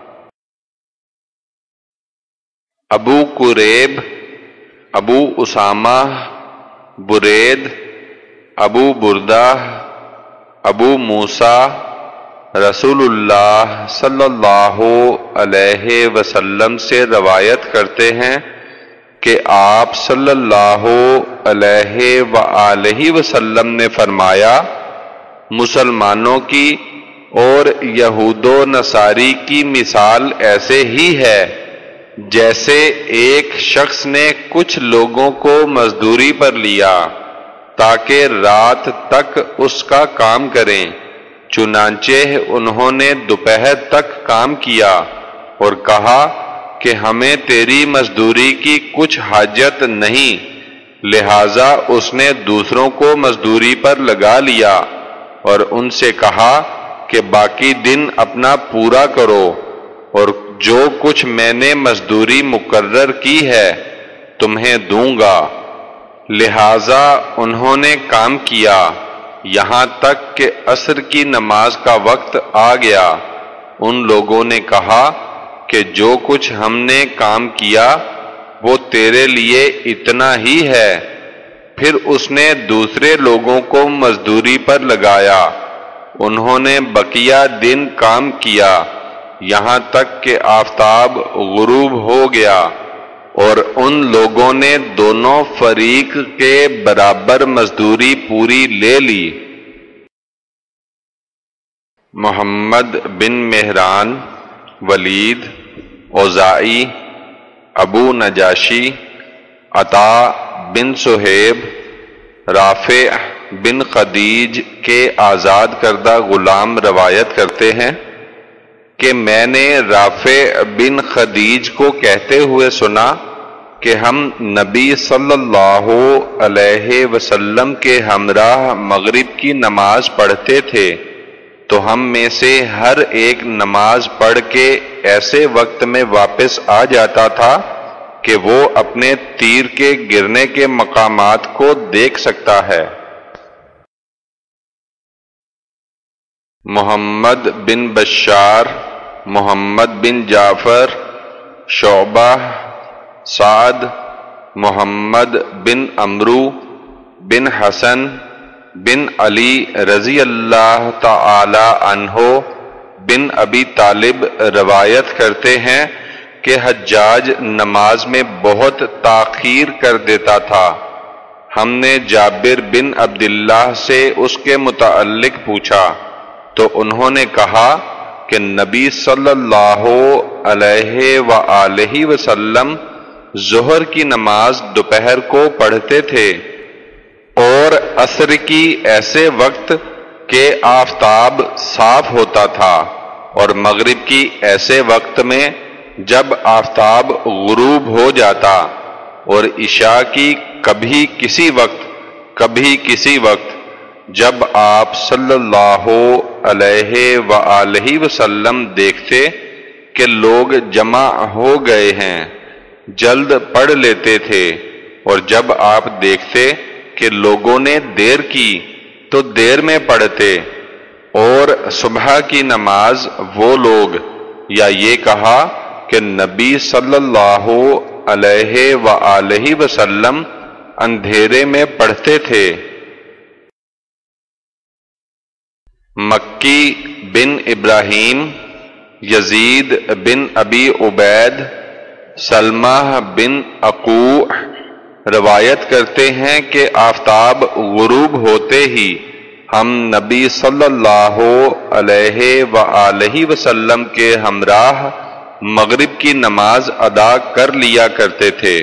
ابو قریب، ابو اسامہ، برید، ابو بردہ، ابو موسیٰ رسول اللہ صلی اللہ علیہ وسلم سے روایت کرتے ہیں کہ آپ صلی اللہ علیہ وآلہ وسلم نے فرمایا، مسلمانوں کی اور یہود و نصاری کی مثال ایسے ہی ہے جیسے ایک شخص نے کچھ لوگوں کو مزدوری پر لیا تاکہ رات تک اس کا کام کریں، چنانچہ انہوں نے دوپہر تک کام کیا اور کہا کہ ہمیں تیری مزدوری کی کچھ حاجت نہیں، لہذا اس نے دوسروں کو مزدوری پر لگا لیا اور ان سے کہا کہ باقی دن اپنا پورا کرو اور جو کچھ میں نے مزدوری مقرر کی ہے تمہیں دوں گا۔ لہذا انہوں نے کام کیا یہاں تک کہ عصر کی نماز کا وقت آ گیا۔ ان لوگوں نے کہا کہ جو کچھ ہم نے کام کیا وہ تیرے لیے اتنا ہی ہے۔ پھر اس نے دوسرے لوگوں کو مزدوری پر لگایا، انہوں نے بقیہ دن کام کیا یہاں تک کہ آفتاب غروب ہو گیا اور ان لوگوں نے دونوں فریق کے برابر مزدوری پوری لے لی۔ محمد بن مہران، ولید، اوزاعی، ابو نجاشی، عطا بن صہیب، رافع بن خدیج کے آزاد کردہ غلام روایت کرتے ہیں کہ میں نے رافع بن خدیج کو کہتے ہوئے سنا کہ ہم نبی صلی اللہ علیہ وسلم کے ہمراہ مغرب کی نماز پڑھتے تھے تو ہم میں سے ہر ایک نماز پڑھ کے ایسے وقت میں واپس آ جاتا تھا کہ وہ اپنے تیر کے گرنے کے مقامات کو دیکھ سکتا ہے۔ محمد بن بشار، محمد بن جعفر، شعبہ، سعد، محمد بن عمرو بن حسن بن علی رضی اللہ تعالی عنہ بن ابی طالب روایت کرتے ہیں کہ حجاج نماز میں بہت تاخیر کر دیتا تھا۔ ہم نے جابر بن عبداللہ سے اس کے متعلق پوچھا تو انہوں نے کہا کہ نبی صلی اللہ علیہ وآلہ وسلم ظہر کی نماز دوپہر کو پڑھتے تھے اور عصر کی ایسے وقت کہ آفتاب صاف ہوتا تھا اور مغرب کی ایسے وقت میں جب آفتاب غروب ہو جاتا اور عشاء کی کبھی کسی وقت کبھی کسی وقت جب آپ صلی اللہ علیہ وآلہ وسلم دیکھتے کہ لوگ جمع ہو گئے ہیں جلد پڑھ لیتے تھے، اور جب آپ دیکھتے کہ لوگوں نے دیر کی تو دیر میں پڑھتے۔ اور صبح کی نماز وہ لوگ، یا یہ کہا کہ نبی صلی اللہ علیہ وآلہ وسلم اندھیرے میں پڑھتے تھے۔ مکی بن ابراہیم، یزید بن ابی عبید، سلمہ بن عقوع، روایت کرتے ہیں کہ آفتاب غروب ہوتے ہی ہم نبی صلی اللہ علیہ وآلہ وسلم کے ہمراہ مغرب کی نماز ادا کر لیا کرتے تھے۔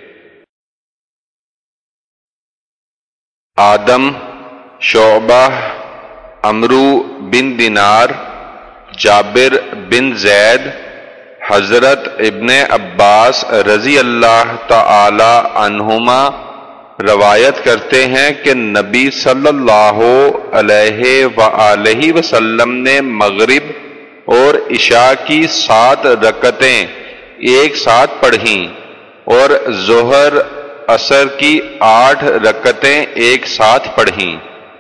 آدم، شعبہ، عمرو بن دینار، جابر بن زید، حضرت ابن عباس رضی اللہ تعالی عنہما روایت کرتے ہیں کہ نبی صلی اللہ علیہ وآلہ وسلم نے مغرب اور عشاء کی سات رکعتیں ایک ساتھ پڑھیں اور ظہر عصر کی آٹھ رکعتیں ایک ساتھ پڑھیں۔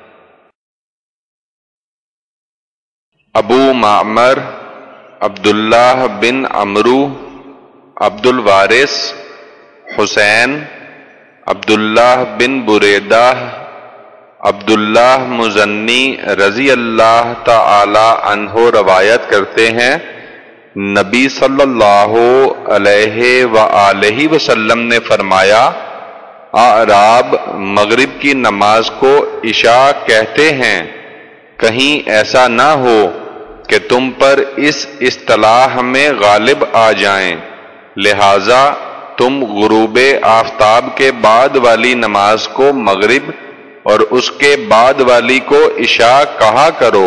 ابو معمر عبداللہ بن عمرو، عبد الوارث، حسین، عبداللہ بن بریدہ، عبداللہ مزنی رضی اللہ تعالی عنہ روایت کرتے ہیں نبی صلی اللہ علیہ وآلہ وسلم نے فرمایا، اعراب مغرب کی نماز کو عشاء کہتے ہیں، کہیں ایسا نہ ہو کہ تم پر اس اصطلاح میں غالب آ جائیں، لہذا تم غروب آفتاب کے بعد والی نماز کو مغرب اور اس کے بعد والی کو عشاء کہا کرو۔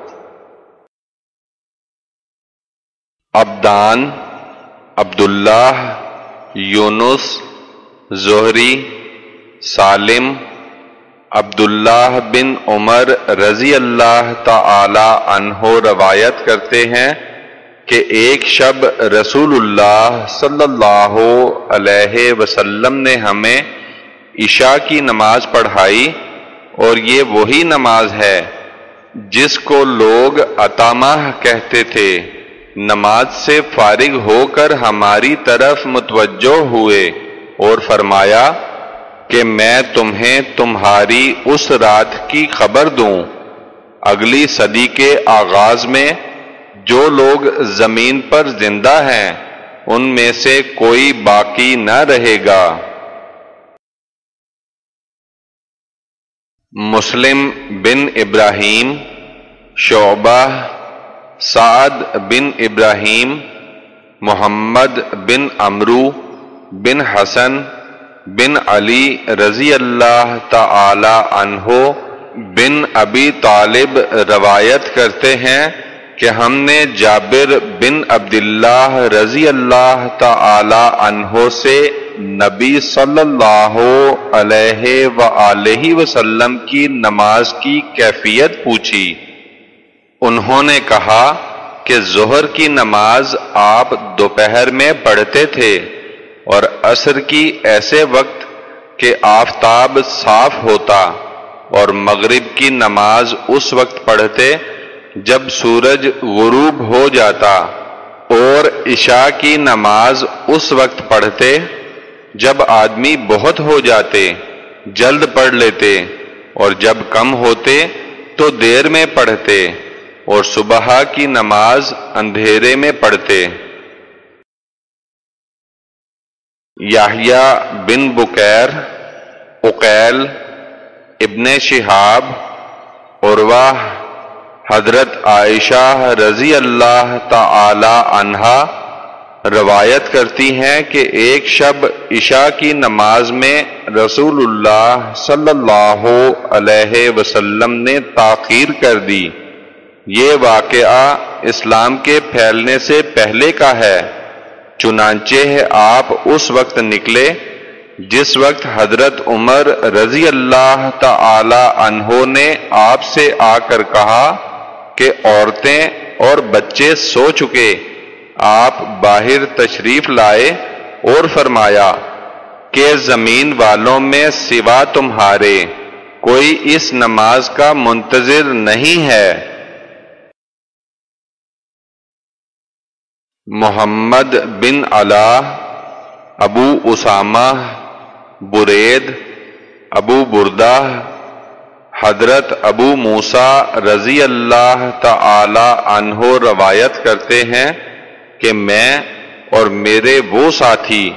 عبدان، عبداللہ، یونس، زہری، سالم، عبداللہ بن عمر رضی اللہ تعالی عنہ روایت کرتے ہیں کہ ایک شب رسول اللہ صلی اللہ علیہ وسلم نے ہمیں عشاء کی نماز پڑھائی، اور یہ وہی نماز ہے جس کو لوگ اتامہ کہتے تھے۔ نماز سے فارغ ہو کر ہماری طرف متوجہ ہوئے اور فرمایا کہ میں تمہیں تمہاری اس رات کی خبر دوں، اگلی صدی کے آغاز میں جو لوگ زمین پر زندہ ہیں ان میں سے کوئی باقی نہ رہے گا۔ مسلم بن ابراہیم، شعبہ، سعد بن ابراہیم، محمد بن عمرو بن حسن بن علی رضی اللہ تعالی عنہ بن ابی طالب روایت کرتے ہیں کہ ہم نے جابر بن عبداللہ رضی اللہ تعالی عنہ سے نبی صلی اللہ علیہ وآلہ وسلم کی نماز کی کیفیت پوچھی۔ انہوں نے کہا کہ ظہر کی نماز آپ دوپہر میں پڑھتے تھے اور عصر کی ایسے وقت کہ آفتاب صاف ہوتا، اور مغرب کی نماز اس وقت پڑھتے جب سورج غروب ہو جاتا، اور عشاء کی نماز اس وقت پڑھتے جب آدمی بہت ہو جاتے جلد پڑھ لیتے، اور جب کم ہوتے تو دیر میں پڑھتے، اور صبح کی نماز اندھیرے میں پڑھتے۔ یحییٰ بن بکیر، عقیل، ابن شہاب، عروہ، حضرت عائشہ رضی اللہ تعالی عنہا روایت کرتی ہیں کہ ایک شب عشاء کی نماز میں رسول اللہ صلی اللہ علیہ وسلم نے تاخیر کر دی۔ یہ واقعہ اسلام کے پھیلنے سے پہلے کا ہے، چنانچہ آپ اس وقت نکلے جس وقت حضرت عمر رضی اللہ تعالی عنہ نے آپ سے آ کر کہا کہ عورتیں اور بچے سو چکے۔ آپ باہر تشریف لائے اور فرمایا کہ زمین والوں میں سوا تمہارے کوئی اس نماز کا منتظر نہیں ہے۔ محمد بن علا، ابو اسامہ، برید، ابو بردہ، حضرت ابو موسیٰ رضی اللہ تعالی عنہ روایت کرتے ہیں کہ میں اور میرے وہ ساتھی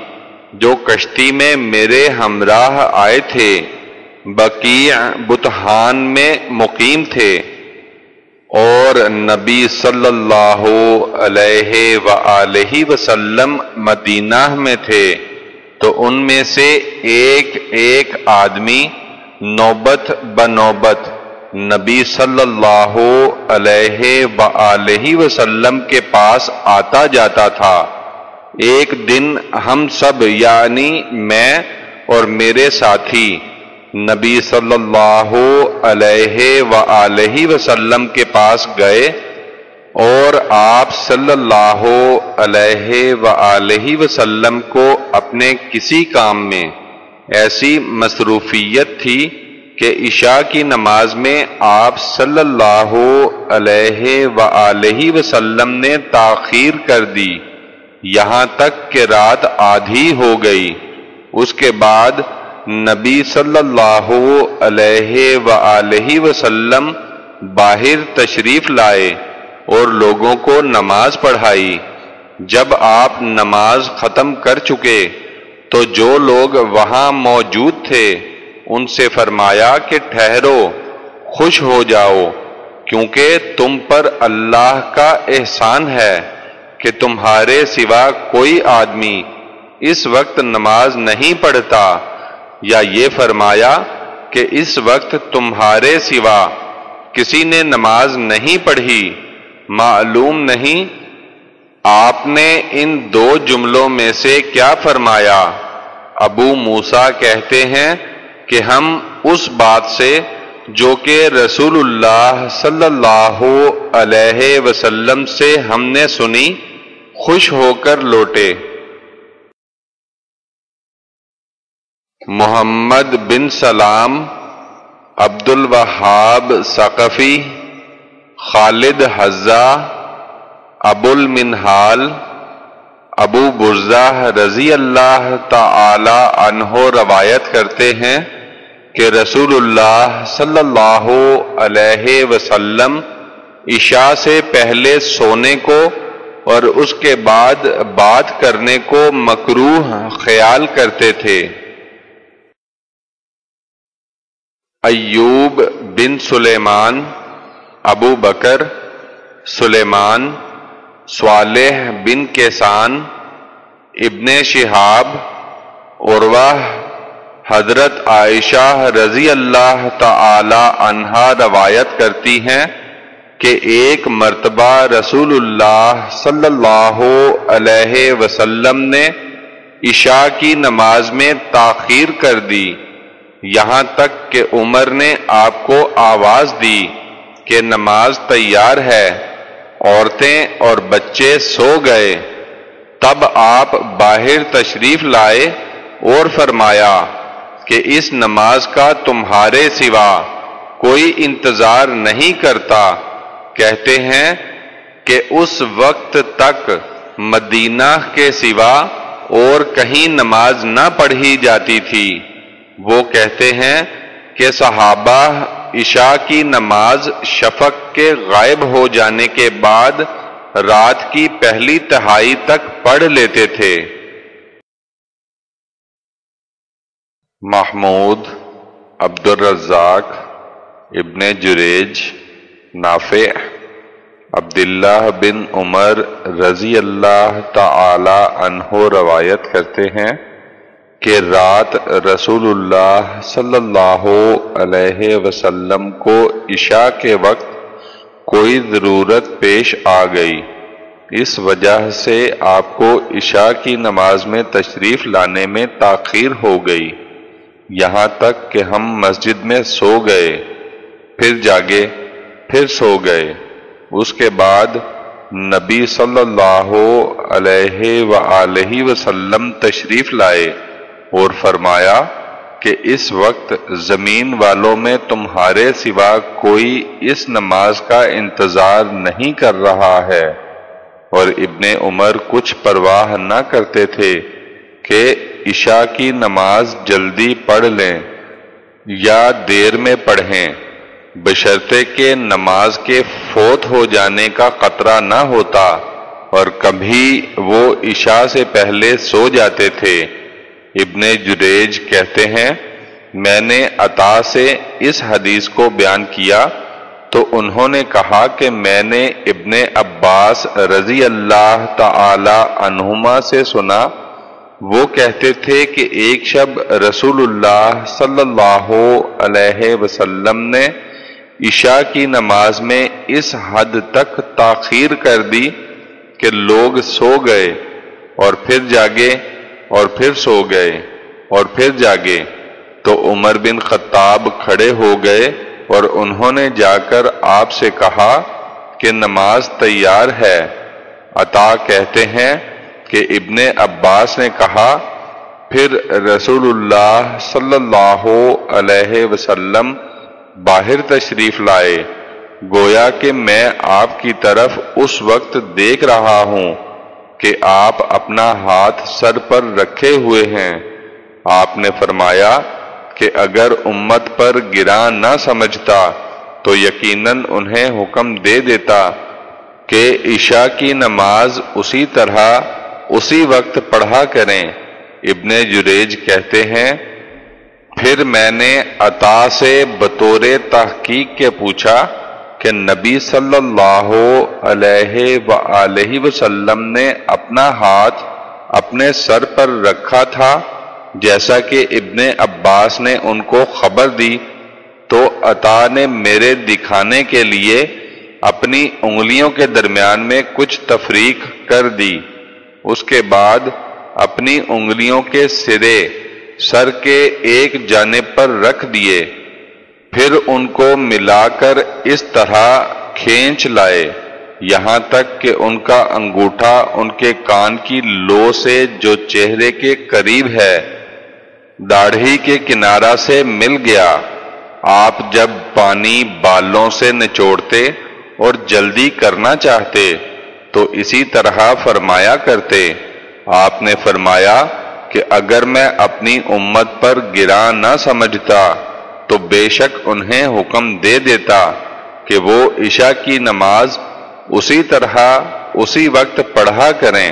جو کشتی میں میرے ہمراہ آئے تھے بقیع بطحان میں مقیم تھے، اور نبی صلی اللہ علیہ وآلہ وسلم مدینہ میں تھے، تو ان میں سے ایک ایک آدمی نوبت بنوبت نبی صلی اللہ علیہ وآلہ وسلم کے پاس آتا جاتا تھا۔ ایک دن ہم سب یعنی میں اور میرے ساتھی نبی صلی اللہ علیہ وآلہ وسلم کے پاس گئے، اور آپ صلی اللہ علیہ وآلہ وسلم کو اپنے کسی کام میں ایسی مصروفیت تھی کہ عشاء کی نماز میں آپ صلی اللہ علیہ وآلہ وسلم نے تاخیر کر دی، یہاں تک کہ رات آدھی ہو گئی۔ اس کے بعد نبی صلی اللہ علیہ وآلہ وسلم باہر تشریف لائے اور لوگوں کو نماز پڑھائی۔ جب آپ نماز ختم کر چکے تو جو لوگ وہاں موجود تھے ان سے فرمایا کہ ٹھہرو، خوش ہو جاؤ، کیونکہ تم پر اللہ کا احسان ہے کہ تمہارے سوا کوئی آدمی اس وقت نماز نہیں پڑھتا، یا یہ فرمایا کہ اس وقت تمہارے سوا کسی نے نماز نہیں پڑھی۔ معلوم نہیں آپ نے ان دو جملوں میں سے کیا فرمایا۔ ابو موسیٰ کہتے ہیں کہ ہم اس بات سے جو کہ رسول اللہ صلی اللہ علیہ وسلم سے ہم نے سنی خوش ہو کر لوٹے۔ محمد بن سلام، عبد الوہاب ثقفی، خالد حذا، ابو المنہال، ابو برزہ رضی اللہ تعالی عنہ روایت کرتے ہیں کہ رسول اللہ صلی اللہ علیہ وسلم عشاء سے پہلے سونے کو اور اس کے بعد بات کرنے کو مکروہ خیال کرتے تھے۔ ایوب بن سلیمان، ابو بکر، سلیمان، صالح بن کیسان، ابن شہاب، عروہ، حضرت عائشہ رضی اللہ تعالی عنہا روایت کرتی ہیں کہ ایک مرتبہ رسول اللہ صلی اللہ علیہ وسلم نے عشاء کی نماز میں تاخیر کر دی، یہاں تک کہ عمر نے آپ کو آواز دی کہ نماز تیار ہے، عورتیں اور بچے سو گئے۔ تب آپ باہر تشریف لائے اور فرمایا کہ اس نماز کا تمہارے سوا کوئی انتظار نہیں کرتا۔ کہتے ہیں کہ اس وقت تک مدینہ کے سوا اور کہیں نماز نہ پڑھی جاتی تھی۔ وہ کہتے ہیں کہ صحابہ عشاء کی نماز شفق کے غائب ہو جانے کے بعد رات کی پہلی تہائی تک پڑھ لیتے تھے۔ محمود، عبد الرزاق، ابن جریج، نافع، عبداللہ بن عمر رضی اللہ تعالی عنہ روایت کرتے ہیں کہ رات رسول اللہ صلی اللہ علیہ وسلم کو عشاء کے وقت کوئی ضرورت پیش آ گئی، اس وجہ سے آپ کو عشاء کی نماز میں تشریف لانے میں تاخیر ہو گئی، یہاں تک کہ ہم مسجد میں سو گئے، پھر جاگے، پھر سو گئے۔ اس کے بعد نبی صلی اللہ علیہ وآلہ وسلم تشریف لائے اور فرمایا کہ اس وقت زمین والوں میں تمہارے سوا کوئی اس نماز کا انتظار نہیں کر رہا ہے، اور ابن عمر کچھ پرواہ نہ کرتے تھے کہ عشاء کی نماز جلدی پڑھ لیں یا دیر میں پڑھیں، بشرطے کہ نماز کے فوت ہو جانے کا خطرہ نہ ہوتا، اور کبھی وہ عشاء سے پہلے سو جاتے تھے ابن جریج کہتے ہیں میں نے عطا سے اس حدیث کو بیان کیا تو انہوں نے کہا کہ میں نے ابن عباس رضی اللہ تعالی عنہما سے سنا، وہ کہتے تھے کہ ایک شب رسول اللہ صلی اللہ علیہ وسلم نے عشاء کی نماز میں اس حد تک تاخیر کر دی کہ لوگ سو گئے اور پھر جاگے اور پھر سو گئے اور پھر جاگے، تو عمر بن خطاب کھڑے ہو گئے اور انہوں نے جا کر آپ سے کہا کہ نماز تیار ہے۔ عطا کہتے ہیں کہ ابن عباس نے کہا پھر رسول اللہ صلی اللہ علیہ وسلم باہر تشریف لائے، گویا کہ میں آپ کی طرف اس وقت دیکھ رہا ہوں کہ آپ اپنا ہاتھ سر پر رکھے ہوئے ہیں۔ آپ نے فرمایا کہ اگر امت پر گراں نہ سمجھتا تو یقیناً انہیں حکم دے دیتا کہ عشاء کی نماز اسی طرح اسی وقت پڑھا کریں۔ ابن جریج کہتے ہیں پھر میں نے عطا سے بطور تحقیق کے پوچھا کہ نبی صلی اللہ علیہ وآلہ وسلم نے اپنا ہاتھ اپنے سر پر رکھا تھا جیسا کہ ابن عباس نے ان کو خبر دی، تو عطا نے میرے دکھانے کے لیے اپنی انگلیوں کے درمیان میں کچھ تفریق کر دی، اس کے بعد اپنی انگلیوں کے سرے سر کے ایک جانب پر رکھ دیے، پھر ان کو ملا کر اس طرح کھینچ لائے یہاں تک کہ ان کا انگوٹھا ان کے کان کی لو سے جو چہرے کے قریب ہے داڑھی کے کنارہ سے مل گیا۔ آپ جب پانی بالوں سے نچوڑتے اور جلدی کرنا چاہتے تو اسی طرح فرمایا کرتے۔ آپ نے فرمایا کہ اگر میں اپنی امت پر گراں نہ سمجھتا تو بے شک انہیں حکم دے دیتا کہ وہ عشاء کی نماز اسی طرح اسی وقت پڑھا کریں۔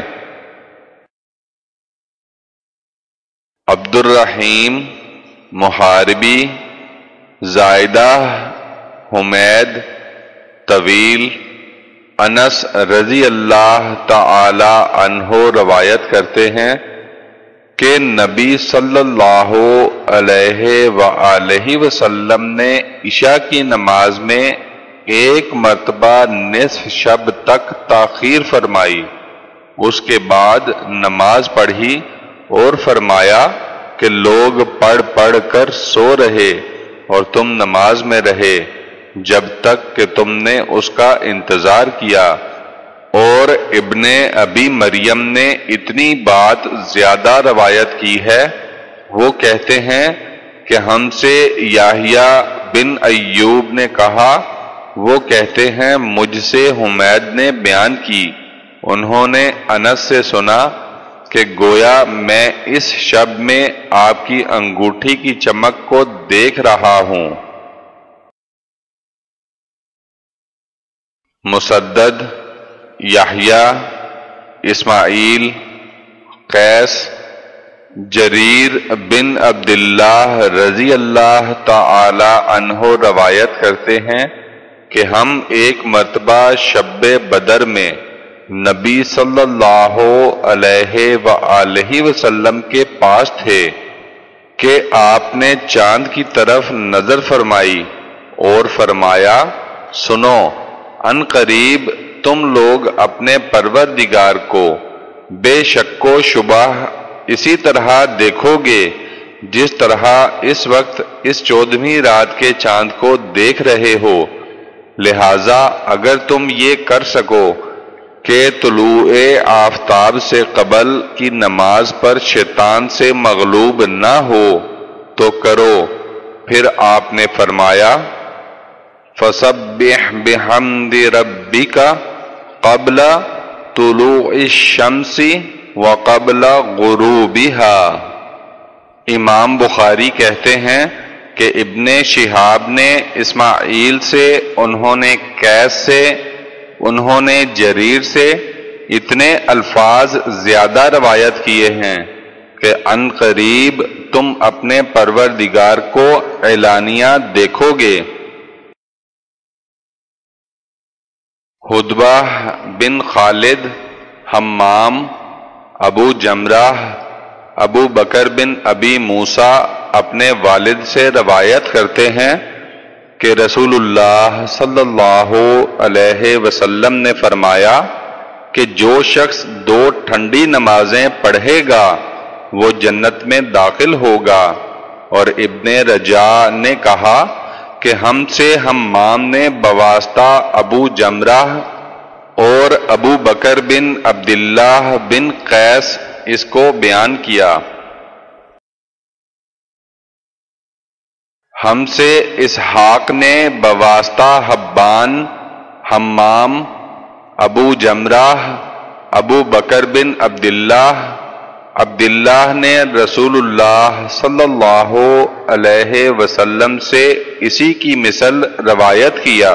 عبد الرحیم محاربی، زائدہ، حمید، طویل، انس رضی اللہ تعالی عنہ روایت کرتے ہیں کہ نبی صلی اللہ علیہ وآلہ وسلم نے عشاء کی نماز میں ایک مرتبہ نصف شب تک تاخیر فرمائی، اس کے بعد نماز پڑھی اور فرمایا کہ لوگ پڑھ پڑھ کر سو رہے اور تم نماز میں رہے جب تک کہ تم نے اس کا انتظار کیا۔ اور ابن ابی مریم نے اتنی بات زیادہ روایت کی ہے، وہ کہتے ہیں کہ ہم سے یحییٰ بن ایوب نے کہا، وہ کہتے ہیں مجھ سے حمید نے بیان کی، انہوں نے انس سے سنا کہ گویا میں اس شب میں آپ کی انگوٹھی کی چمک کو دیکھ رہا ہوں۔ مسدد، یحییٰ، اسماعیل، قیس، جریر بن عبداللہ رضی اللہ تعالی عنہ روایت کرتے ہیں کہ ہم ایک مرتبہ شب بدر میں نبی صلی اللہ علیہ وآلہ وسلم کے پاس تھے کہ آپ نے چاند کی طرف نظر فرمائی اور فرمایا، سنو، ان قریب تم لوگ اپنے پروردگار کو بے شک و شبہ اسی طرح دیکھو گے جس طرح اس وقت اس چودہویں رات کے چاند کو دیکھ رہے ہو، لہذا اگر تم یہ کر سکو کہ طلوع آفتاب سے قبل کی نماز پر شیطان سے مغلوب نہ ہو تو کرو۔ پھر آپ نے فرمایا، فَسَبِّحْ بِحَمْدِ رَبِّكَ قَبْلَ طُلُوعِ الشَّمْسِ وَقَبْلَ غُرُوبِهَا۔ امام بخاری کہتے ہیں کہ ابن شہاب نے اسماعیل سے، انہوں نے قیس سے، انہوں نے جریر سے اتنے الفاظ زیادہ روایت کیے ہیں کہ ان قریب تم اپنے پروردگار کو اعلانیہ دیکھو گے۔ حدبہ بن خالد، حمام، ابو جمرہ، ابو بکر بن ابی موسیٰ اپنے والد سے روایت کرتے ہیں کہ رسول اللہ صلی اللہ علیہ وسلم نے فرمایا کہ جو شخص دو ٹھنڈی نمازیں پڑھے گا وہ جنت میں داخل ہوگا۔ اور ابن رجا نے کہا کہ ہم سے حمام نے بواسطہ ابو جمرہ اور ابو بکر بن عبداللہ بن قیس اس کو بیان کیا۔ ہم سے اسحاق نے بواسطہ حبان، حمام، ابو جمرہ، ابو بکر بن عبداللہ، عبداللہ نے رسول اللہ صلی اللہ علیہ وسلم سے اسی کی مثل روایت کیا۔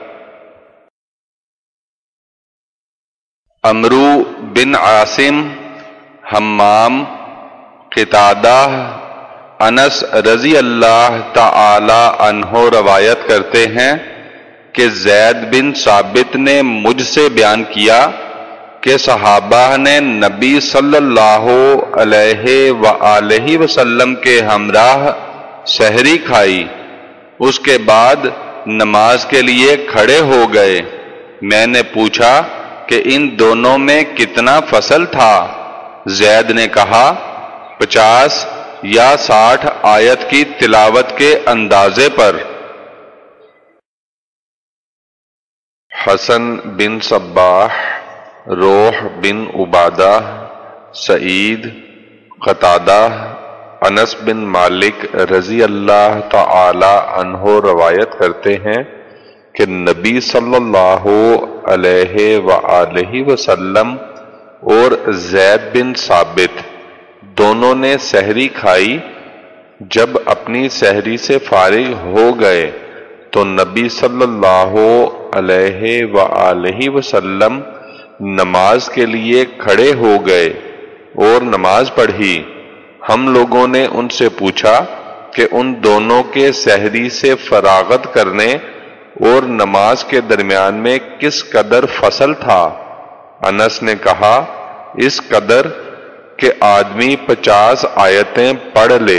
عمرو بن عاصم، حمام، قتادہ، انس رضی اللہ تعالی عنہ روایت کرتے ہیں کہ زید بن ثابت نے مجھ سے بیان کیا کہ صحابہ نے نبی صلی اللہ علیہ وآلہ وسلم کے ہمراہ سحری کھائی، اس کے بعد نماز کے لیے کھڑے ہو گئے۔ میں نے پوچھا کہ ان دونوں میں کتنا فصل تھا؟ زید نے کہا پچاس یا ساٹھ آیت کی تلاوت کے اندازے پر۔ حسن بن صباح، روح بن عبادہ، سعید، قتادہ، انس بن مالک رضی اللہ تعالی عنہ روایت کرتے ہیں کہ نبی صلی اللہ علیہ وآلہ وسلم اور زید بن ثابت دونوں نے سحری کھائی۔ جب اپنی سحری سے فارغ ہو گئے تو نبی صلی اللہ علیہ وآلہ وسلم نماز کے لیے کھڑے ہو گئے اور نماز پڑھی۔ ہم لوگوں نے ان سے پوچھا کہ ان دونوں کے سحری سے فراغت کرنے اور نماز کے درمیان میں کس قدر فصل تھا؟ انس نے کہا اس قدر کہ آدمی پچاس آیتیں پڑھ لے۔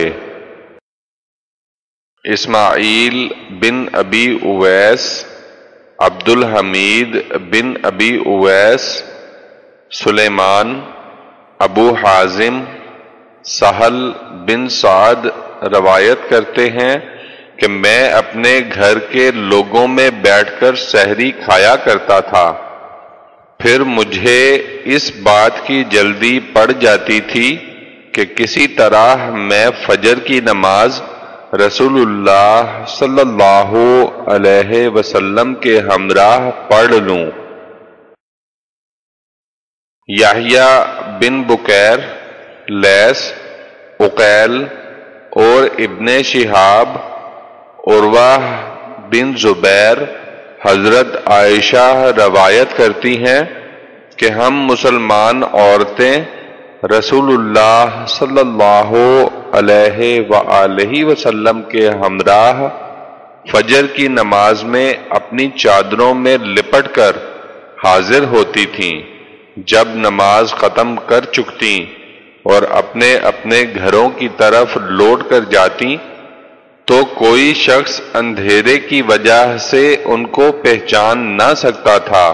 اسماعیل بن ابی اویس، عبد الحمید بن ابی اویس، سلیمان، ابو حازم، سہل بن سعد روایت کرتے ہیں کہ میں اپنے گھر کے لوگوں میں بیٹھ کر سحری کھایا کرتا تھا، پھر مجھے اس بات کی جلدی پڑ جاتی تھی کہ کسی طرح میں فجر کی نماز رسول اللہ صلی اللہ علیہ وسلم کے ہمراہ پڑھ لوں۔ یحییٰ بن بکیر، لیث، عقیل اور ابن شہاب، عروہ بن زبیر، حضرت عائشہ روایت کرتی ہیں کہ ہم مسلمان عورتیں رسول اللہ صلی اللہ علیہ وآلہ وسلم کے ہمراہ فجر کی نماز میں اپنی چادروں میں لپٹ کر حاضر ہوتی تھیں۔ جب نماز ختم کر چکتی اور اپنے اپنے گھروں کی طرف لوٹ کر جاتی تو کوئی شخص اندھیرے کی وجہ سے ان کو پہچان نہ سکتا تھا۔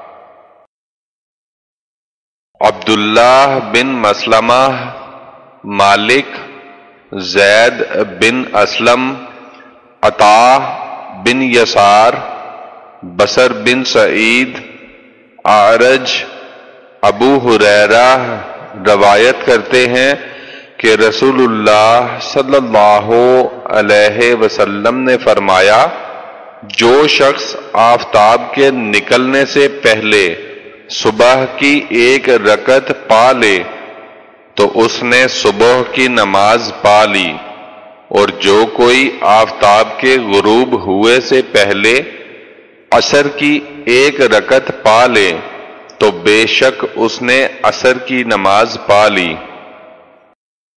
عبداللہ بن مسلمہ، مالک، زید بن اسلم، عطا بن یسار، بصر بن سعید، اعرج، ابو ہریرہ روایت کرتے ہیں کہ رسول اللہ صلی اللہ علیہ وسلم نے فرمایا جو شخص آفتاب کے نکلنے سے پہلے صبح کی ایک رکعت پا لے تو اس نے صبح کی نماز پا لی، اور جو کوئی آفتاب کے غروب ہوئے سے پہلے عصر کی ایک رکعت پا لے تو بے شک اس نے عصر کی نماز پا لی۔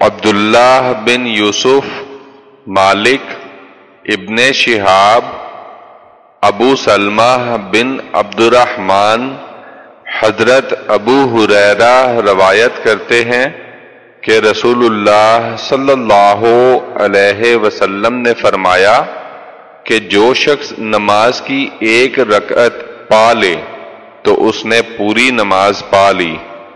عبداللہ بن یوسف، مالک، ابن شہاب، ابو سلمہ بن عبد الرحمن، حضرت ابو ہریرہ روایت کرتے ہیں کہ رسول اللہ صلی اللہ علیہ وسلم نے فرمایا کہ جو شخص نماز کی ایک رکعت پا لے تو اس نے پوری نماز پا لی۔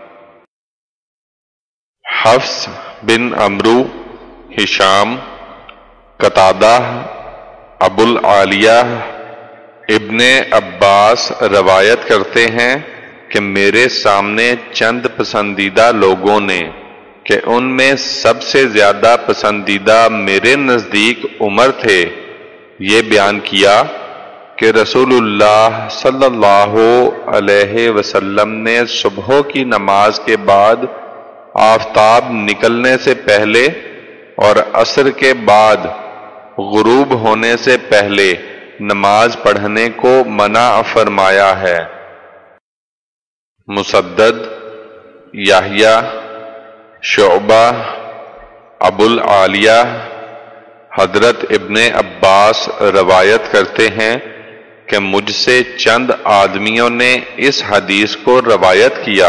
حفص بن عمرو، ہشام، قتادہ، ابو العالیہ، ابن عباس روایت کرتے ہیں کہ میرے سامنے چند پسندیدہ لوگوں نے کہ ان میں سب سے زیادہ پسندیدہ میرے نزدیک عمر تھے، یہ بیان کیا کہ رسول اللہ صلی اللہ علیہ وسلم نے صبح کی نماز کے بعد آفتاب نکلنے سے پہلے اور عصر کے بعد غروب ہونے سے پہلے نماز پڑھنے کو منع فرمایا ہے۔ مسدد، یحییٰ، شعبہ، ابو العالیہ، حضرت ابن عباس روایت کرتے ہیں کہ مجھ سے چند آدمیوں نے اس حدیث کو روایت کیا۔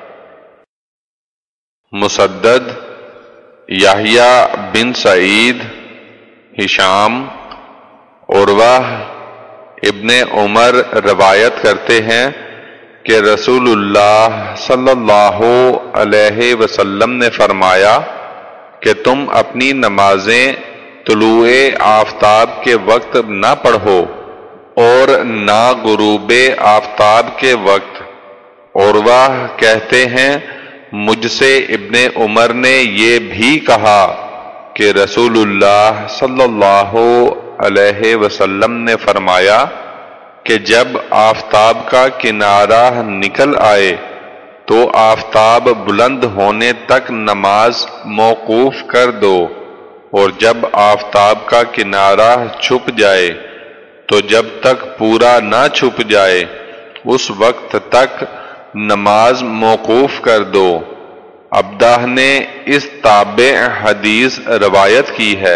مسدد، یحییٰ بن سعید، ہشام، عروہ، ابن عمر روایت کرتے ہیں کہ رسول اللہ صلی اللہ علیہ وسلم نے فرمایا کہ تم اپنی نمازیں طلوع آفتاب کے وقت نہ پڑھو اور نہ غروب آفتاب کے وقت۔ عروہ کہتے ہیں مجھ سے ابن عمر نے یہ بھی کہا کہ رسول اللہ صلی اللہ علیہ وسلم نے فرمایا کہ جب آفتاب کا کنارہ نکل آئے تو آفتاب بلند ہونے تک نماز موقوف کر دو، اور جب آفتاب کا کنارہ چھپ جائے تو جب تک پورا نہ چھپ جائے اس وقت تک نماز موقوف کر دو۔ عبدہ نے اس تابع حدیث روایت کی ہے۔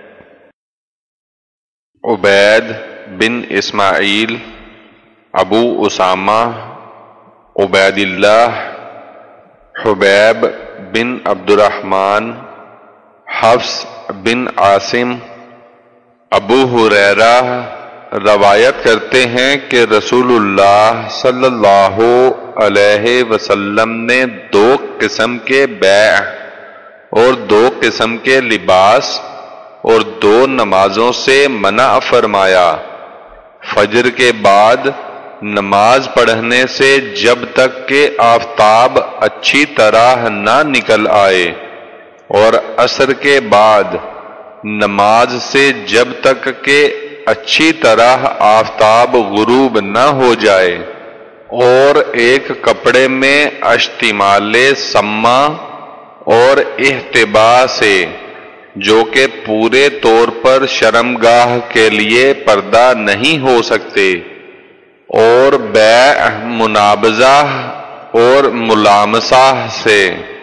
عبید بن اسماعیل، ابو اسامہ، عبید اللہ، حبیب بن عبد الرحمن، حفص بن عاصم، ابو ہریرہ روایت کرتے ہیں کہ رسول اللہ صلی اللہ علیہ وسلم نے دو قسم کے بیع اور دو قسم کے لباس اور دو نمازوں سے منع فرمایا۔ فجر کے بعد نماز پڑھنے سے جب تک کہ آفتاب اچھی طرح نہ نکل آئے، اور عصر کے بعد نماز سے جب تک کہ اچھی طرح آفتاب غروب نہ ہو جائے، اور ایک کپڑے میں اشتمال سما اور احتباء سے جو کہ پورے طور پر شرمگاہ کے لیے پردہ نہیں ہو سکتے، اور بیع منابضہ اور ملامسہ سے۔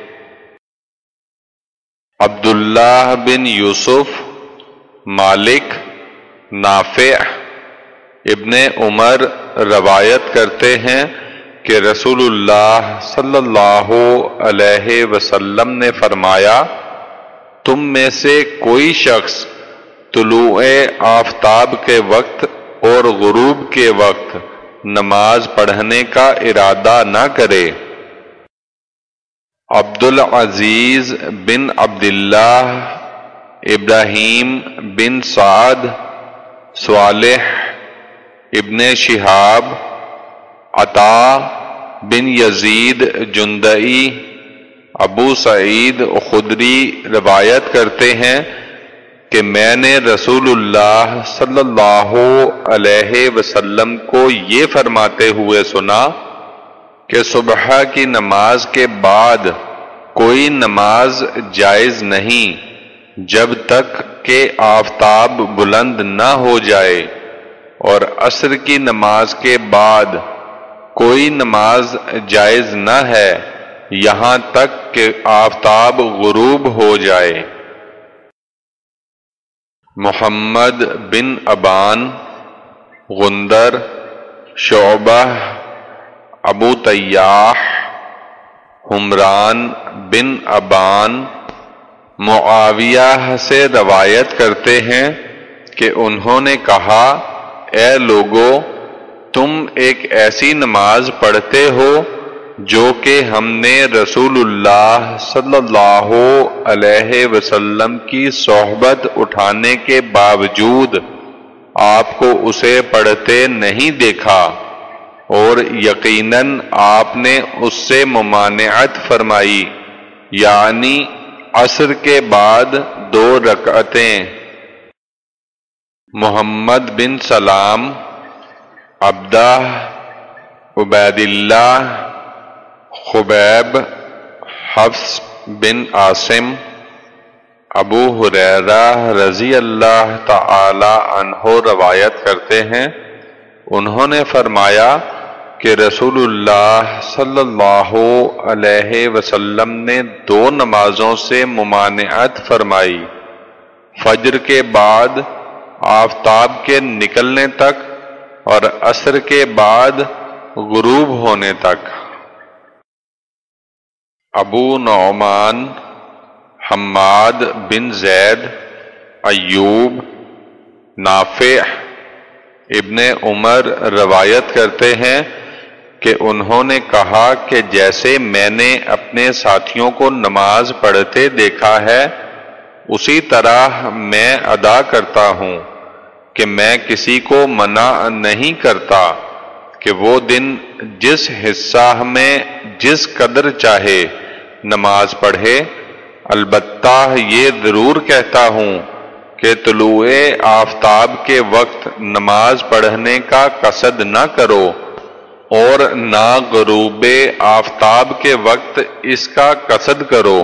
عبداللہ بن یوسف، مالک، نافع، ابن عمر روایت کرتے ہیں کہ رسول اللہ صلی اللہ علیہ وسلم نے فرمایا تم میں سے کوئی شخص طلوع آفتاب کے وقت اور غروب کے وقت نماز پڑھنے کا ارادہ نہ کرے۔ عبدالعزیز بن عبداللہ، ابراہیم بن سعد، صالح ابن شہاب، عطا بن یزید جندئی، ابو سعید خدری روایت کرتے ہیں کہ میں نے رسول اللہ صلی اللہ علیہ وسلم کو یہ فرماتے ہوئے سنا کہ صبح کی نماز کے بعد کوئی نماز جائز نہیں جب تک کہ آفتاب بلند نہ ہو جائے، اور عصر کی نماز کے بعد کوئی نماز جائز نہ ہے یہاں تک کہ آفتاب غروب ہو جائے۔ محمد بن ابان، غندر، شعبہ، ابو تیاح، حمران بن ابان معاویہ سے روایت کرتے ہیں کہ انہوں نے کہا، اے لوگو، تم ایک ایسی نماز پڑھتے ہو جو کہ ہم نے رسول اللہ صلی اللہ علیہ وسلم کی صحبت اٹھانے کے باوجود آپ کو اسے پڑھتے نہیں دیکھا، اور یقیناً آپ نے اس سے ممانعت فرمائی، یعنی عصر کے بعد دو رکعتیں۔ محمد بن سلام، عبدہ، عبید اللہ، خبیب، حفص بن عاصم، ابو ہریرہ رضی اللہ تعالی عنہ روایت کرتے ہیں، انہوں نے فرمایا کہ رسول اللہ صلی اللہ علیہ وسلم نے دو نمازوں سے ممانعت فرمائی، فجر کے بعد آفتاب کے نکلنے تک اور عصر کے بعد غروب ہونے تک۔ ابو نعمان، حماد بن زید، ایوب، نافع، ابن عمر روایت کرتے ہیں کہ انہوں نے کہا کہ جیسے میں نے اپنے ساتھیوں کو نماز پڑھتے دیکھا ہے اسی طرح میں ادا کرتا ہوں، کہ میں کسی کو منع نہیں کرتا کہ وہ دن جس حصہ میں جس قدر چاہے نماز پڑھے، البتہ یہ ضرور کہتا ہوں کہ طلوع آفتاب کے وقت نماز پڑھنے کا قصد نہ کرو، اور نہ غروب آفتاب کے وقت اس کا قصد کرو۔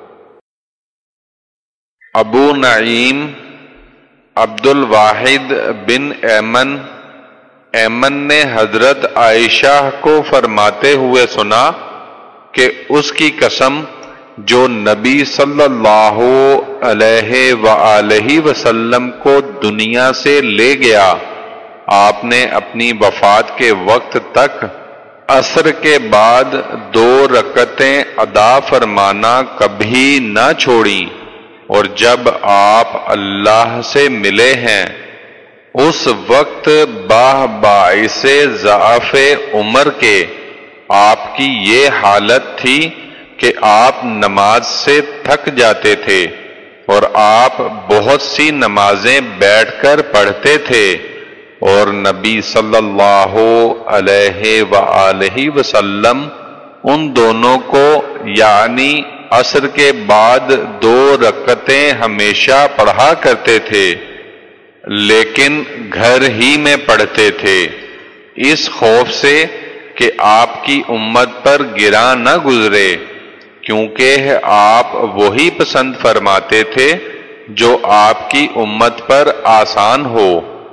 ابو نعیم، عبد الواحد بن ایمن، ایمن نے حضرت عائشہ کو فرماتے ہوئے سنا کہ اس کی قسم جو نبی صلی اللہ علیہ وآلہ وسلم کو دنیا سے لے گیا، آپ نے اپنی وفات کے وقت تک عصر کے بعد دو رکعتیں ادا فرمانا کبھی نہ چھوڑی، اور جب آپ اللہ سے ملے ہیں اس وقت با باعث ضعف عمر کے آپ کی یہ حالت تھی کہ آپ نماز سے تھک جاتے تھے، اور آپ بہت سی نمازیں بیٹھ کر پڑھتے تھے، اور نبی صلی اللہ علیہ وآلہ وسلم ان دونوں کو یعنی عصر کے بعد دو رکعتیں ہمیشہ پڑھا کرتے تھے، لیکن گھر ہی میں پڑھتے تھے، اس خوف سے کہ آپ کی امت پر گراں نہ گزرے، کیونکہ آپ وہی پسند فرماتے تھے جو آپ کی امت پر آسان ہو۔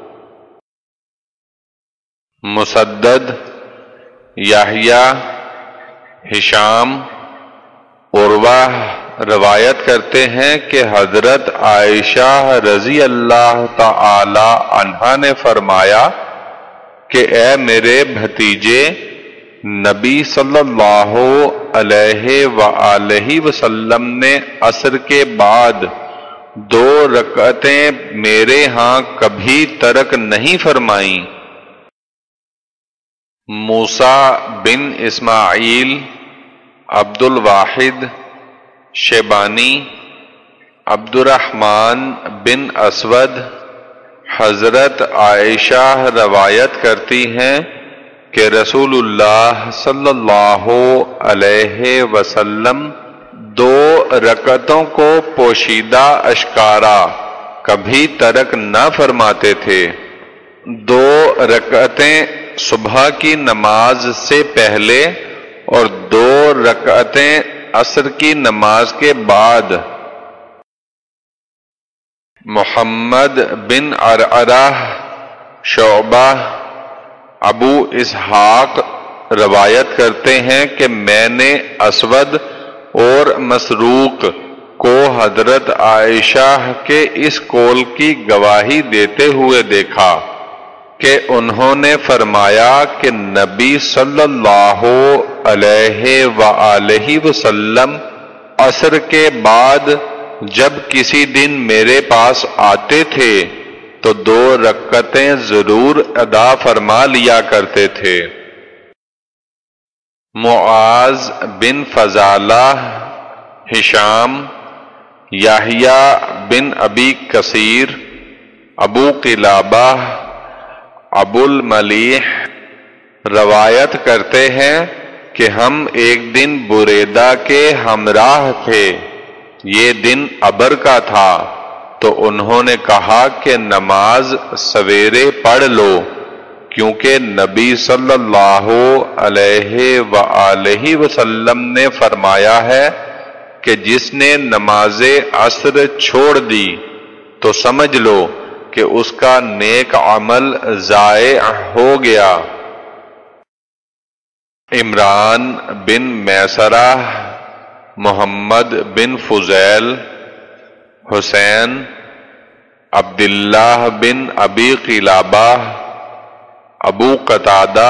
مسدد، یحییٰ، ہشام، عروہ روایت کرتے ہیں کہ حضرت عائشہ رضی اللہ تعالی عنہا نے فرمایا کہ اے میرے بھتیجے، نبی صلی اللہ علیہ وآلہ وسلم نے عصر کے بعد دو رکعتیں میرے ہاں کبھی ترک نہیں فرمائیں۔ موسیٰ بن اسماعیل، عبد الواحد شیبانی، عبد الرحمن بن اسود، حضرت عائشہ روایت کرتی ہیں کہ رسول اللہ صلی اللہ علیہ وسلم دو رکعتوں کو پوشیدہ اشکارا کبھی ترک نہ فرماتے تھے۔ دو رکعتیں صبح کی نماز سے پہلے اور دو رکعتیں عصر کی نماز کے بعد۔ محمد بن عرعرہ، شعبہ، ابو اسحاق روایت کرتے ہیں کہ میں نے اسود اور مسروق کو حضرت عائشہ کے اس قول کی گواہی دیتے ہوئے دیکھا کہ انہوں نے فرمایا کہ نبی صلی اللہ علیہ وآلہ وسلم عصر کے بعد جب کسی دن میرے پاس آتے تھے تو دو رکعتیں ضرور ادا فرما لیا کرتے تھے۔ معاذ بن فضالہ، ہشام، یحییٰ بن ابی کثیر، ابو قلابہ، ابو الملیح روایت کرتے ہیں کہ ہم ایک دن بریدہ کے ہمراہ تھے، یہ دن ابر کا تھا، تو انہوں نے کہا کہ نماز سویرے پڑھ لو، کیونکہ نبی صلی اللہ علیہ وآلہ وسلم نے فرمایا ہے کہ جس نے نماز عصر چھوڑ دی تو سمجھ لو کہ اس کا نیک عمل ضائع ہو گیا۔ عمران بن میسرہ، محمد بن فضیل، حسین، عبداللہ بن ابی قلابہ، ابو قتادہ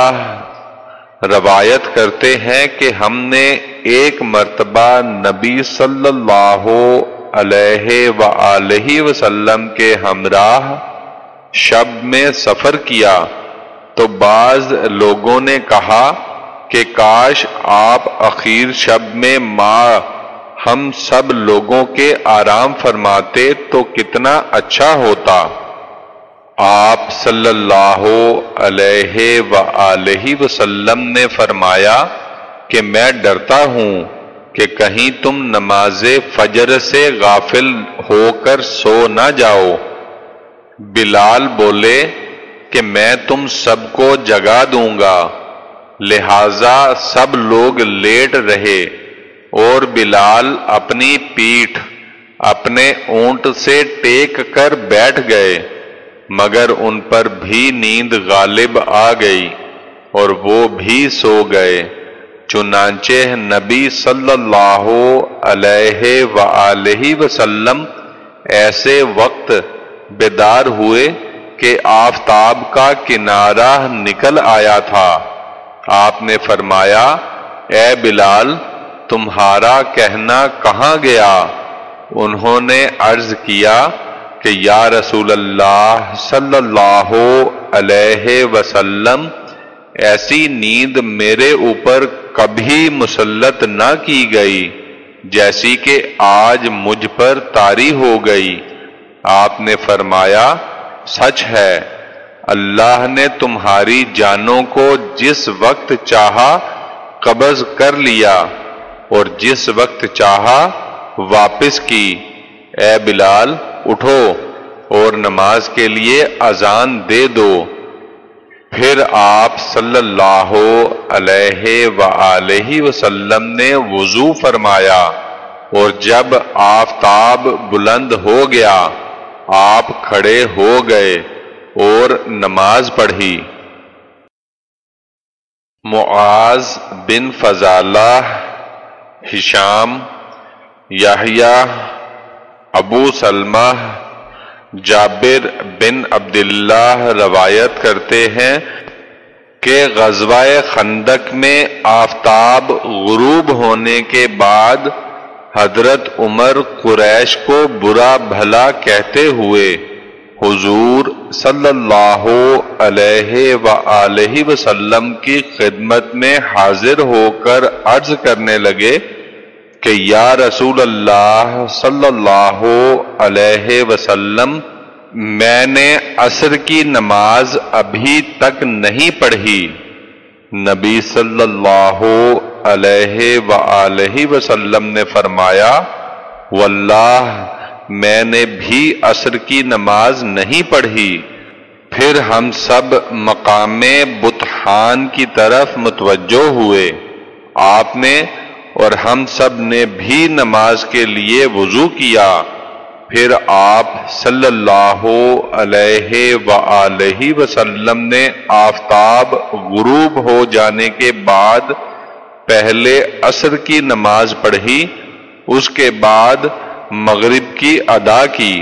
روایت کرتے ہیں کہ ہم نے ایک مرتبہ نبی صلی اللہ علیہ وآلہ وسلم کے ہمراہ شب میں سفر کیا تو بعض لوگوں نے کہا کہ کاش آپ اخیر شب میں ماں ہم سب لوگوں کے آرام فرماتے تو کتنا اچھا ہوتا۔ آپ صلی اللہ علیہ وآلہ وسلم نے فرمایا کہ میں ڈرتا ہوں کہ کہیں تم نماز فجر سے غافل ہو کر سو نہ جاؤ۔ بلال بولے کہ میں تم سب کو جگا دوں گا، لہذا سب لوگ لیٹ رہے اور بلال اپنی پیٹھ اپنے اونٹ سے ٹیک کر بیٹھ گئے، مگر ان پر بھی نیند غالب آ گئی اور وہ بھی سو گئے۔ چنانچہ نبی صلی اللہ علیہ وآلہ وسلم ایسے وقت بیدار ہوئے کہ آفتاب کا کنارہ نکل آیا تھا۔ آپ نے فرمایا، اے بلال، تمہارا کہنا کہاں گیا؟ انہوں نے عرض کیا کہ یا رسول اللہ صلی اللہ علیہ وسلم، ایسی نیند میرے اوپر کبھی مسلط نہ کی گئی جیسی کہ آج مجھ پر طاری ہو گئی۔ آپ نے فرمایا، سچ ہے، اللہ نے تمہاری جانوں کو جس وقت چاہا قبض کر لیا اور جس وقت چاہا واپس کی۔ اے بلال، اٹھو اور نماز کے لیے اذان دے دو۔ پھر آپ صلی اللہ علیہ وآلہ وسلم نے وضو فرمایا اور جب آفتاب بلند ہو گیا آپ کھڑے ہو گئے اور نماز پڑھی۔ معاذ بن فضالہ، ہشام، یحییٰ، ابو سلمہ، جابر بن عبداللہ روایت کرتے ہیں کہ غزوہ خندق میں آفتاب غروب ہونے کے بعد حضرت عمر قریش کو برا بھلا کہتے ہوئے حضور صلی اللہ علیہ وآلہ وسلم کی خدمت میں حاضر ہو کر عرض کرنے لگے کہ یا رسول اللہ صلی اللہ علیہ وسلم، میں نے عصر کی نماز ابھی تک نہیں پڑھی۔ نبی صلی اللہ علیہ وآلہ وسلم نے فرمایا، واللہ میں نے بھی عصر کی نماز نہیں پڑھی۔ پھر ہم سب مقام بطحان کی طرف متوجہ ہوئے۔ آپ نے اور ہم سب نے بھی نماز کے لیے وضو کیا پھر آپ صلی اللہ علیہ وآلہ وسلم نے آفتاب غروب ہو جانے کے بعد پہلے عصر کی نماز پڑھی، اس کے بعد مغرب کی ادا کی۔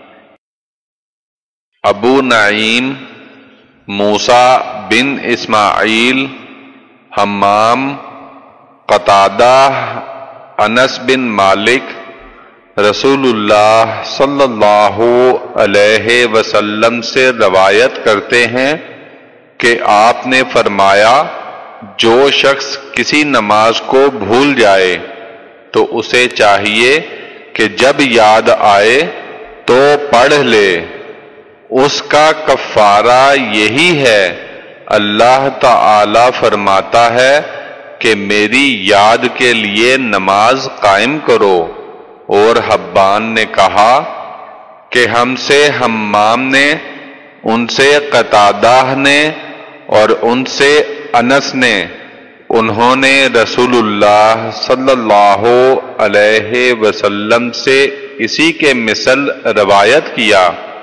ابو نعیم، موسیٰ بن اسماعیل، حمام، قتادہ، انس بن مالک رسول اللہ صلی اللہ علیہ وسلم سے روایت کرتے ہیں کہ آپ نے فرمایا، جو شخص کسی نماز کو بھول جائے تو اسے چاہیے کہ جب یاد آئے تو پڑھ لے، اس کا کفارہ یہی ہے۔ اللہ تعالی فرماتا ہے کہ میری یاد کے لیے نماز قائم کرو، اور حبان نے کہا کہ ہم سے حمام نے، ان سے قتادہ نے اور ان سے انس نے، انہوں نے رسول اللہ صلی اللہ علیہ وسلم سے اسی کے مثل روایت کیا۔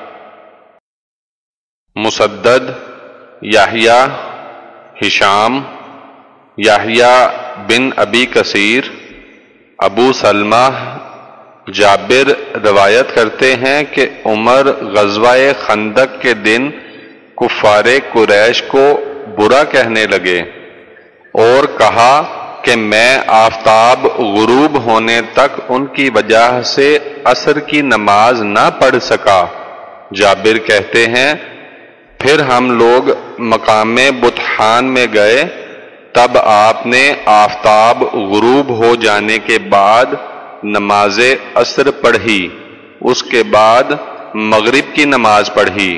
مسدد، یحییٰ، ہشام، یحییٰ بن ابی کثیر، ابو سلمہ، جابر روایت کرتے ہیں کہ عمر غزوہ خندق کے دن کفار قریش کو برا کہنے لگے اور کہا کہ میں آفتاب غروب ہونے تک ان کی وجہ سے عصر کی نماز نہ پڑھ سکا۔ جابر کہتے ہیں پھر ہم لوگ مقام بطحان میں گئے، تب آپ نے آفتاب غروب ہو جانے کے بعد نماز عصر پڑھی، اس کے بعد مغرب کی نماز پڑھی۔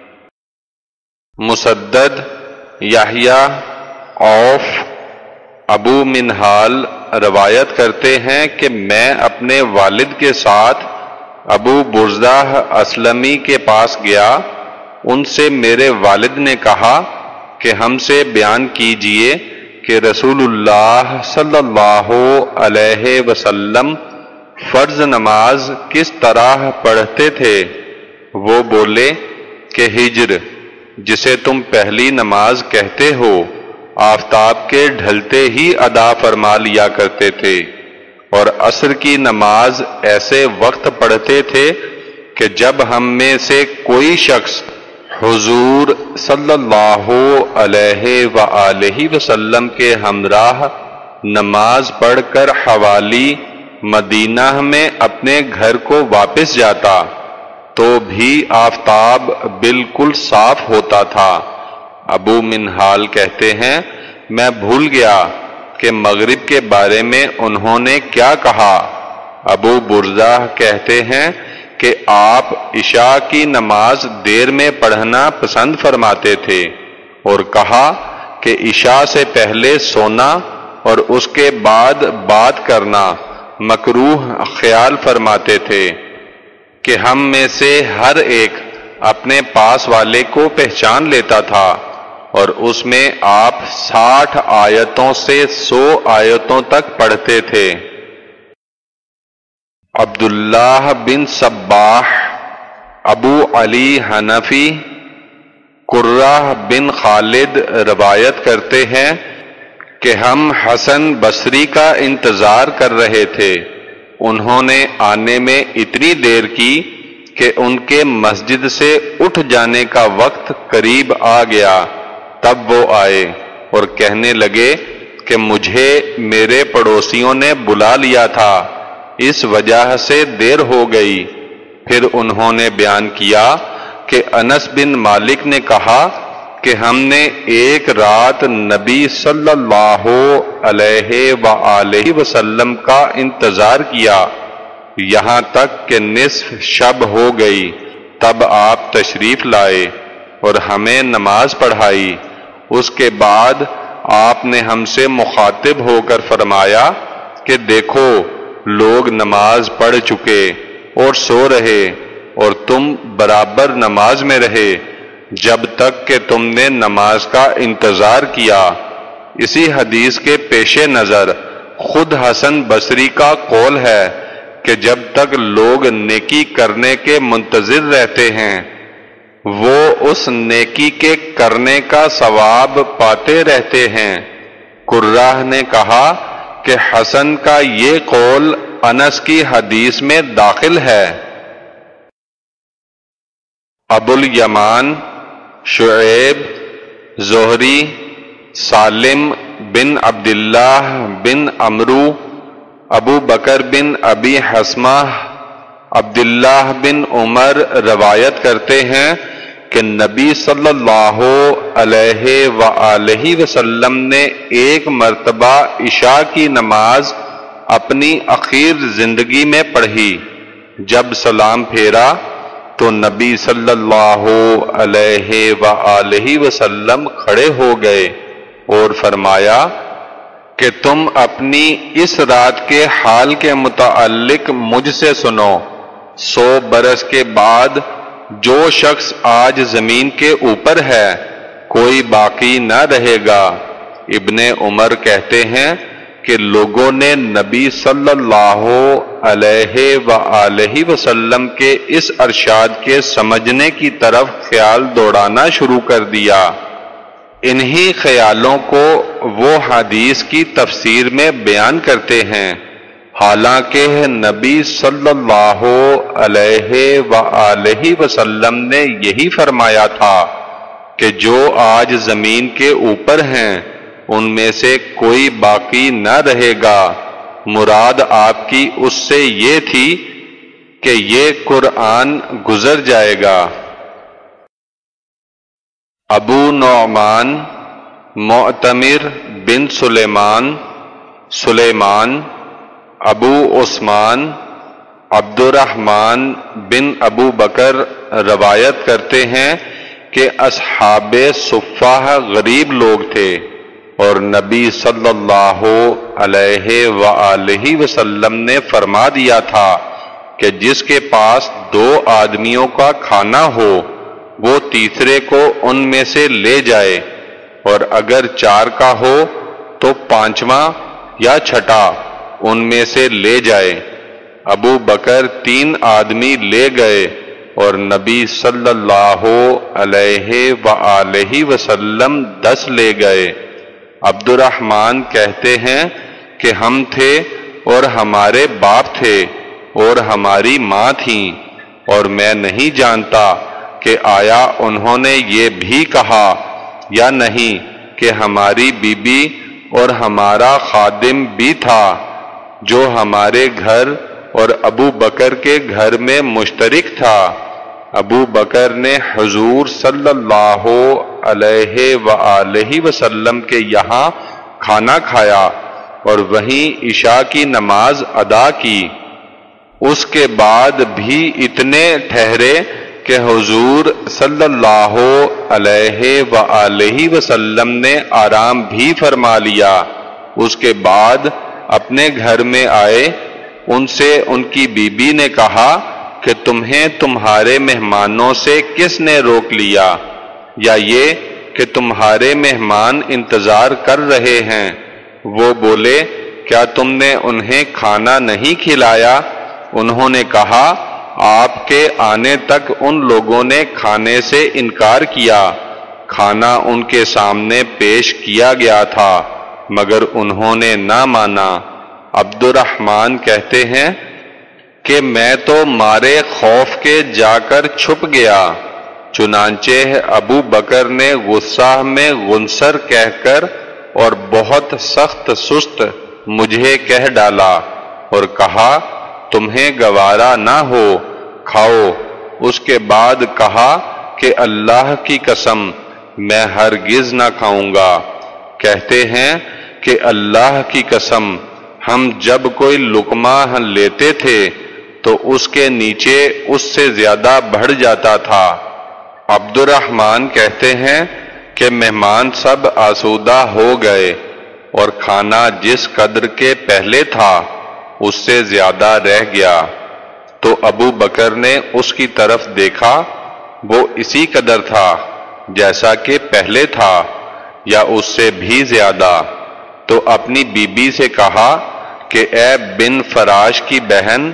مسدد، یحییٰ، عوف، ابو منہال روایت کرتے ہیں کہ میں اپنے والد کے ساتھ ابو برزہ اسلمی کے پاس گیا، ان سے میرے والد نے کہا کہ ہم سے بیان کیجئے کہ رسول اللہ صلی اللہ علیہ وسلم فرض نماز کس طرح پڑھتے تھے؟ وہ بولے کہ ہجر، جسے تم پہلی نماز کہتے ہو، آفتاب کے ڈھلتے ہی ادا فرما لیا کرتے تھے، اور عصر کی نماز ایسے وقت پڑھتے تھے کہ جب ہم میں سے کوئی شخص حضور صلی اللہ علیہ وآلہ وسلم کے ہمراہ نماز پڑھ کر حوالی مدینہ میں اپنے گھر کو واپس جاتا تو بھی آفتاب بالکل صاف ہوتا تھا۔ ابو منہال کہتے ہیں میں بھول گیا کہ مغرب کے بارے میں انہوں نے کیا کہا۔ ابو برزہ کہتے ہیں کہ آپ عشاء کی نماز دیر میں پڑھنا پسند فرماتے تھے، اور کہا کہ عشاء سے پہلے سونا اور اس کے بعد بات کرنا مکروہ خیال فرماتے تھے کہ ہم میں سے ہر ایک اپنے پاس والے کو پہچان لیتا تھا، اور اس میں آپ ساٹھ آیتوں سے سو آیتوں تک پڑھتے تھے۔ عبداللہ بن صباح، ابو علی حنفی، قرہ بن خالد روایت کرتے ہیں کہ ہم حسن بصری کا انتظار کر رہے تھے، انہوں نے آنے میں اتنی دیر کی کہ ان کے مسجد سے اٹھ جانے کا وقت قریب آ گیا، تب وہ آئے اور کہنے لگے کہ مجھے میرے پڑوسیوں نے بلا لیا تھا، اس وجہ سے دیر ہو گئی۔ پھر انہوں نے بیان کیا کہ انس بن مالک نے کہا کہ ہم نے ایک رات نبی صلی اللہ علیہ وآلہ وسلم کا انتظار کیا یہاں تک کہ نصف شب ہو گئی، تب آپ تشریف لائے اور ہمیں نماز پڑھائی۔ اس کے بعد آپ نے ہم سے مخاطب ہو کر فرمایا کہ دیکھو لوگ نماز پڑھ چکے اور سو رہے، اور تم برابر نماز میں رہے جب تک کہ تم نے نماز کا انتظار کیا۔ اسی حدیث کے پیش نظر خود حسن بصری کا قول ہے کہ جب تک لوگ نیکی کرنے کے منتظر رہتے ہیں وہ اس نیکی کے کرنے کا ثواب پاتے رہتے ہیں۔ قرہ نے کہا کہ حسن کا یہ قول انس کی حدیث میں داخل ہے۔ ابو الیمان، شعیب، زہری، سالم بن عبداللہ بن عمرو، ابو بکر بن ابی حسمہ، عبداللہ بن عمر روایت کرتے ہیں کہ نبی صلی اللہ علیہ وآلہ وسلم نے ایک مرتبہ عشاء کی نماز اپنی اخیر زندگی میں پڑھی۔ جب سلام پھیرا تو نبی صلی اللہ علیہ وآلہ وسلم کھڑے ہو گئے اور فرمایا کہ تم اپنی اس رات کے حال کے متعلق مجھ سے سنو، سو برس کے بعد جو شخص آج زمین کے اوپر ہے کوئی باقی نہ رہے گا۔ ابن عمر کہتے ہیں کہ لوگوں نے نبی صلی اللہ علیہ وآلہ وسلم کے اس ارشاد کے سمجھنے کی طرف خیال دوڑانا شروع کر دیا۔ انہی خیالوں کو وہ حدیث کی تفسیر میں بیان کرتے ہیں، حالانکہ نبی صلی اللہ علیہ وآلہ وسلم نے یہی فرمایا تھا کہ جو آج زمین کے اوپر ہیں ان میں سے کوئی باقی نہ رہے گا۔ مراد آپ کی اس سے یہ تھی کہ یہ قرآن گزر جائے گا۔ ابو نعمان معتمر بن سلیمان سلیمان ابو عثمان عبد الرحمن بن ابو بکر روایت کرتے ہیں کہ اصحاب صفہ غریب لوگ تھے اور نبی صلی اللہ علیہ وآلہ وسلم نے فرما دیا تھا کہ جس کے پاس دو آدمیوں کا کھانا ہو وہ تیسرے کو ان میں سے لے جائے، اور اگر چار کا ہو تو پانچواں یا چھٹا ان میں سے لے جائے۔ ابو بکر تین آدمی لے گئے اور نبی صلی اللہ علیہ وآلہ وسلم دس لے گئے۔ عبد الرحمن کہتے ہیں کہ ہم تھے اور ہمارے باپ تھے اور ہماری ماں تھیں، اور میں نہیں جانتا کہ آیا انہوں نے یہ بھی کہا یا نہیں کہ ہماری بی بی اور ہمارا خادم بھی تھا جو ہمارے گھر اور ابو بکر کے گھر میں مشترک تھا۔ ابو بکر نے حضور صلی اللہ علیہ وآلہ وسلم کے یہاں کھانا کھایا اور وہیں عشاء کی نماز ادا کی۔ اس کے بعد بھی اتنے ٹھہرے کہ حضور صلی اللہ علیہ وآلہ وسلم نے آرام بھی فرما لیا۔ اس کے بعد اپنے گھر میں آئے، ان سے ان کی بی بی نے کہا کہ تمہیں تمہارے مہمانوں سے کس نے روک لیا، یا یہ کہ تمہارے مہمان انتظار کر رہے ہیں؟ وہ بولے کیا تم نے انہیں کھانا نہیں کھلایا؟ انہوں نے کہا آپ کے آنے تک ان لوگوں نے کھانے سے انکار کیا۔ کھانا ان کے سامنے پیش کیا گیا تھا مگر انہوں نے نہ مانا۔ عبد الرحمن کہتے ہیں کہ میں تو مارے خوف کے جا کر چھپ گیا، چنانچہ ابو بکر نے غصہ میں غنصر کہہ کر اور بہت سخت سست مجھے کہہ ڈالا اور کہا تمہیں گوارا نہ ہو کھاؤ۔ اس کے بعد کہا کہ اللہ کی قسم میں ہرگز نہ کھاؤں گا۔ کہتے ہیں کہ اللہ کی قسم ہم جب کوئی لقمہ لیتے تھے تو اس کے نیچے اس سے زیادہ بڑھ جاتا تھا۔ عبد الرحمن کہتے ہیں کہ مہمان سب آسودہ ہو گئے اور کھانا جس قدر کے پہلے تھا اس سے زیادہ رہ گیا، تو ابو بکر نے اس کی طرف دیکھا، وہ اسی قدر تھا جیسا کہ پہلے تھا یا اس سے بھی زیادہ۔ تو اپنی بی بی سے کہا کہ اے بن فراش کی بہن،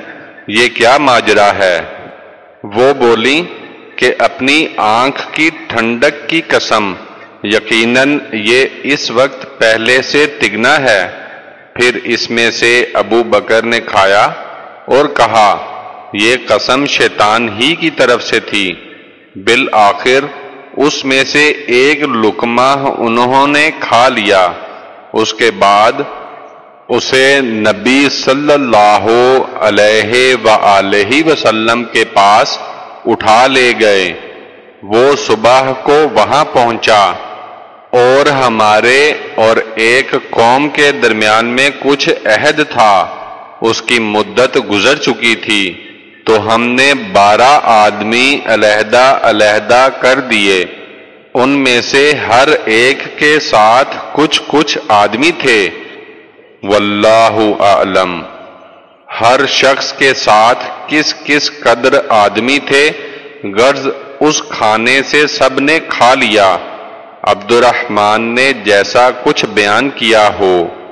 یہ کیا ماجرا ہے؟ وہ بولی کہ اپنی آنکھ کی ٹھنڈک کی قسم، یقیناً یہ اس وقت پہلے سے تگنا ہے۔ پھر اس میں سے ابو بکر نے کھایا اور کہا یہ قسم شیطان ہی کی طرف سے تھی۔ بالآخر اس میں سے ایک لقمہ انہوں نے کھا لیا۔ اس کے بعد اسے نبی صلی اللہ علیہ وآلہ وسلم کے پاس اٹھا لے گئے۔ وہ صبح کو وہاں پہنچا اور ہمارے اور ایک قوم کے درمیان میں کچھ عہد تھا، اس کی مدت گزر چکی تھی، تو ہم نے بارہ آدمی علیحدہ علیحدہ کر دیے۔ ان میں سے ہر ایک کے ساتھ کچھ کچھ آدمی تھے۔ واللہ اعلم ہر شخص کے ساتھ کس کس قدر آدمی تھے، غرض اس کھانے سے سب نے کھا لیا، عبد الرحمن نے جیسا کچھ بیان کیا ہو۔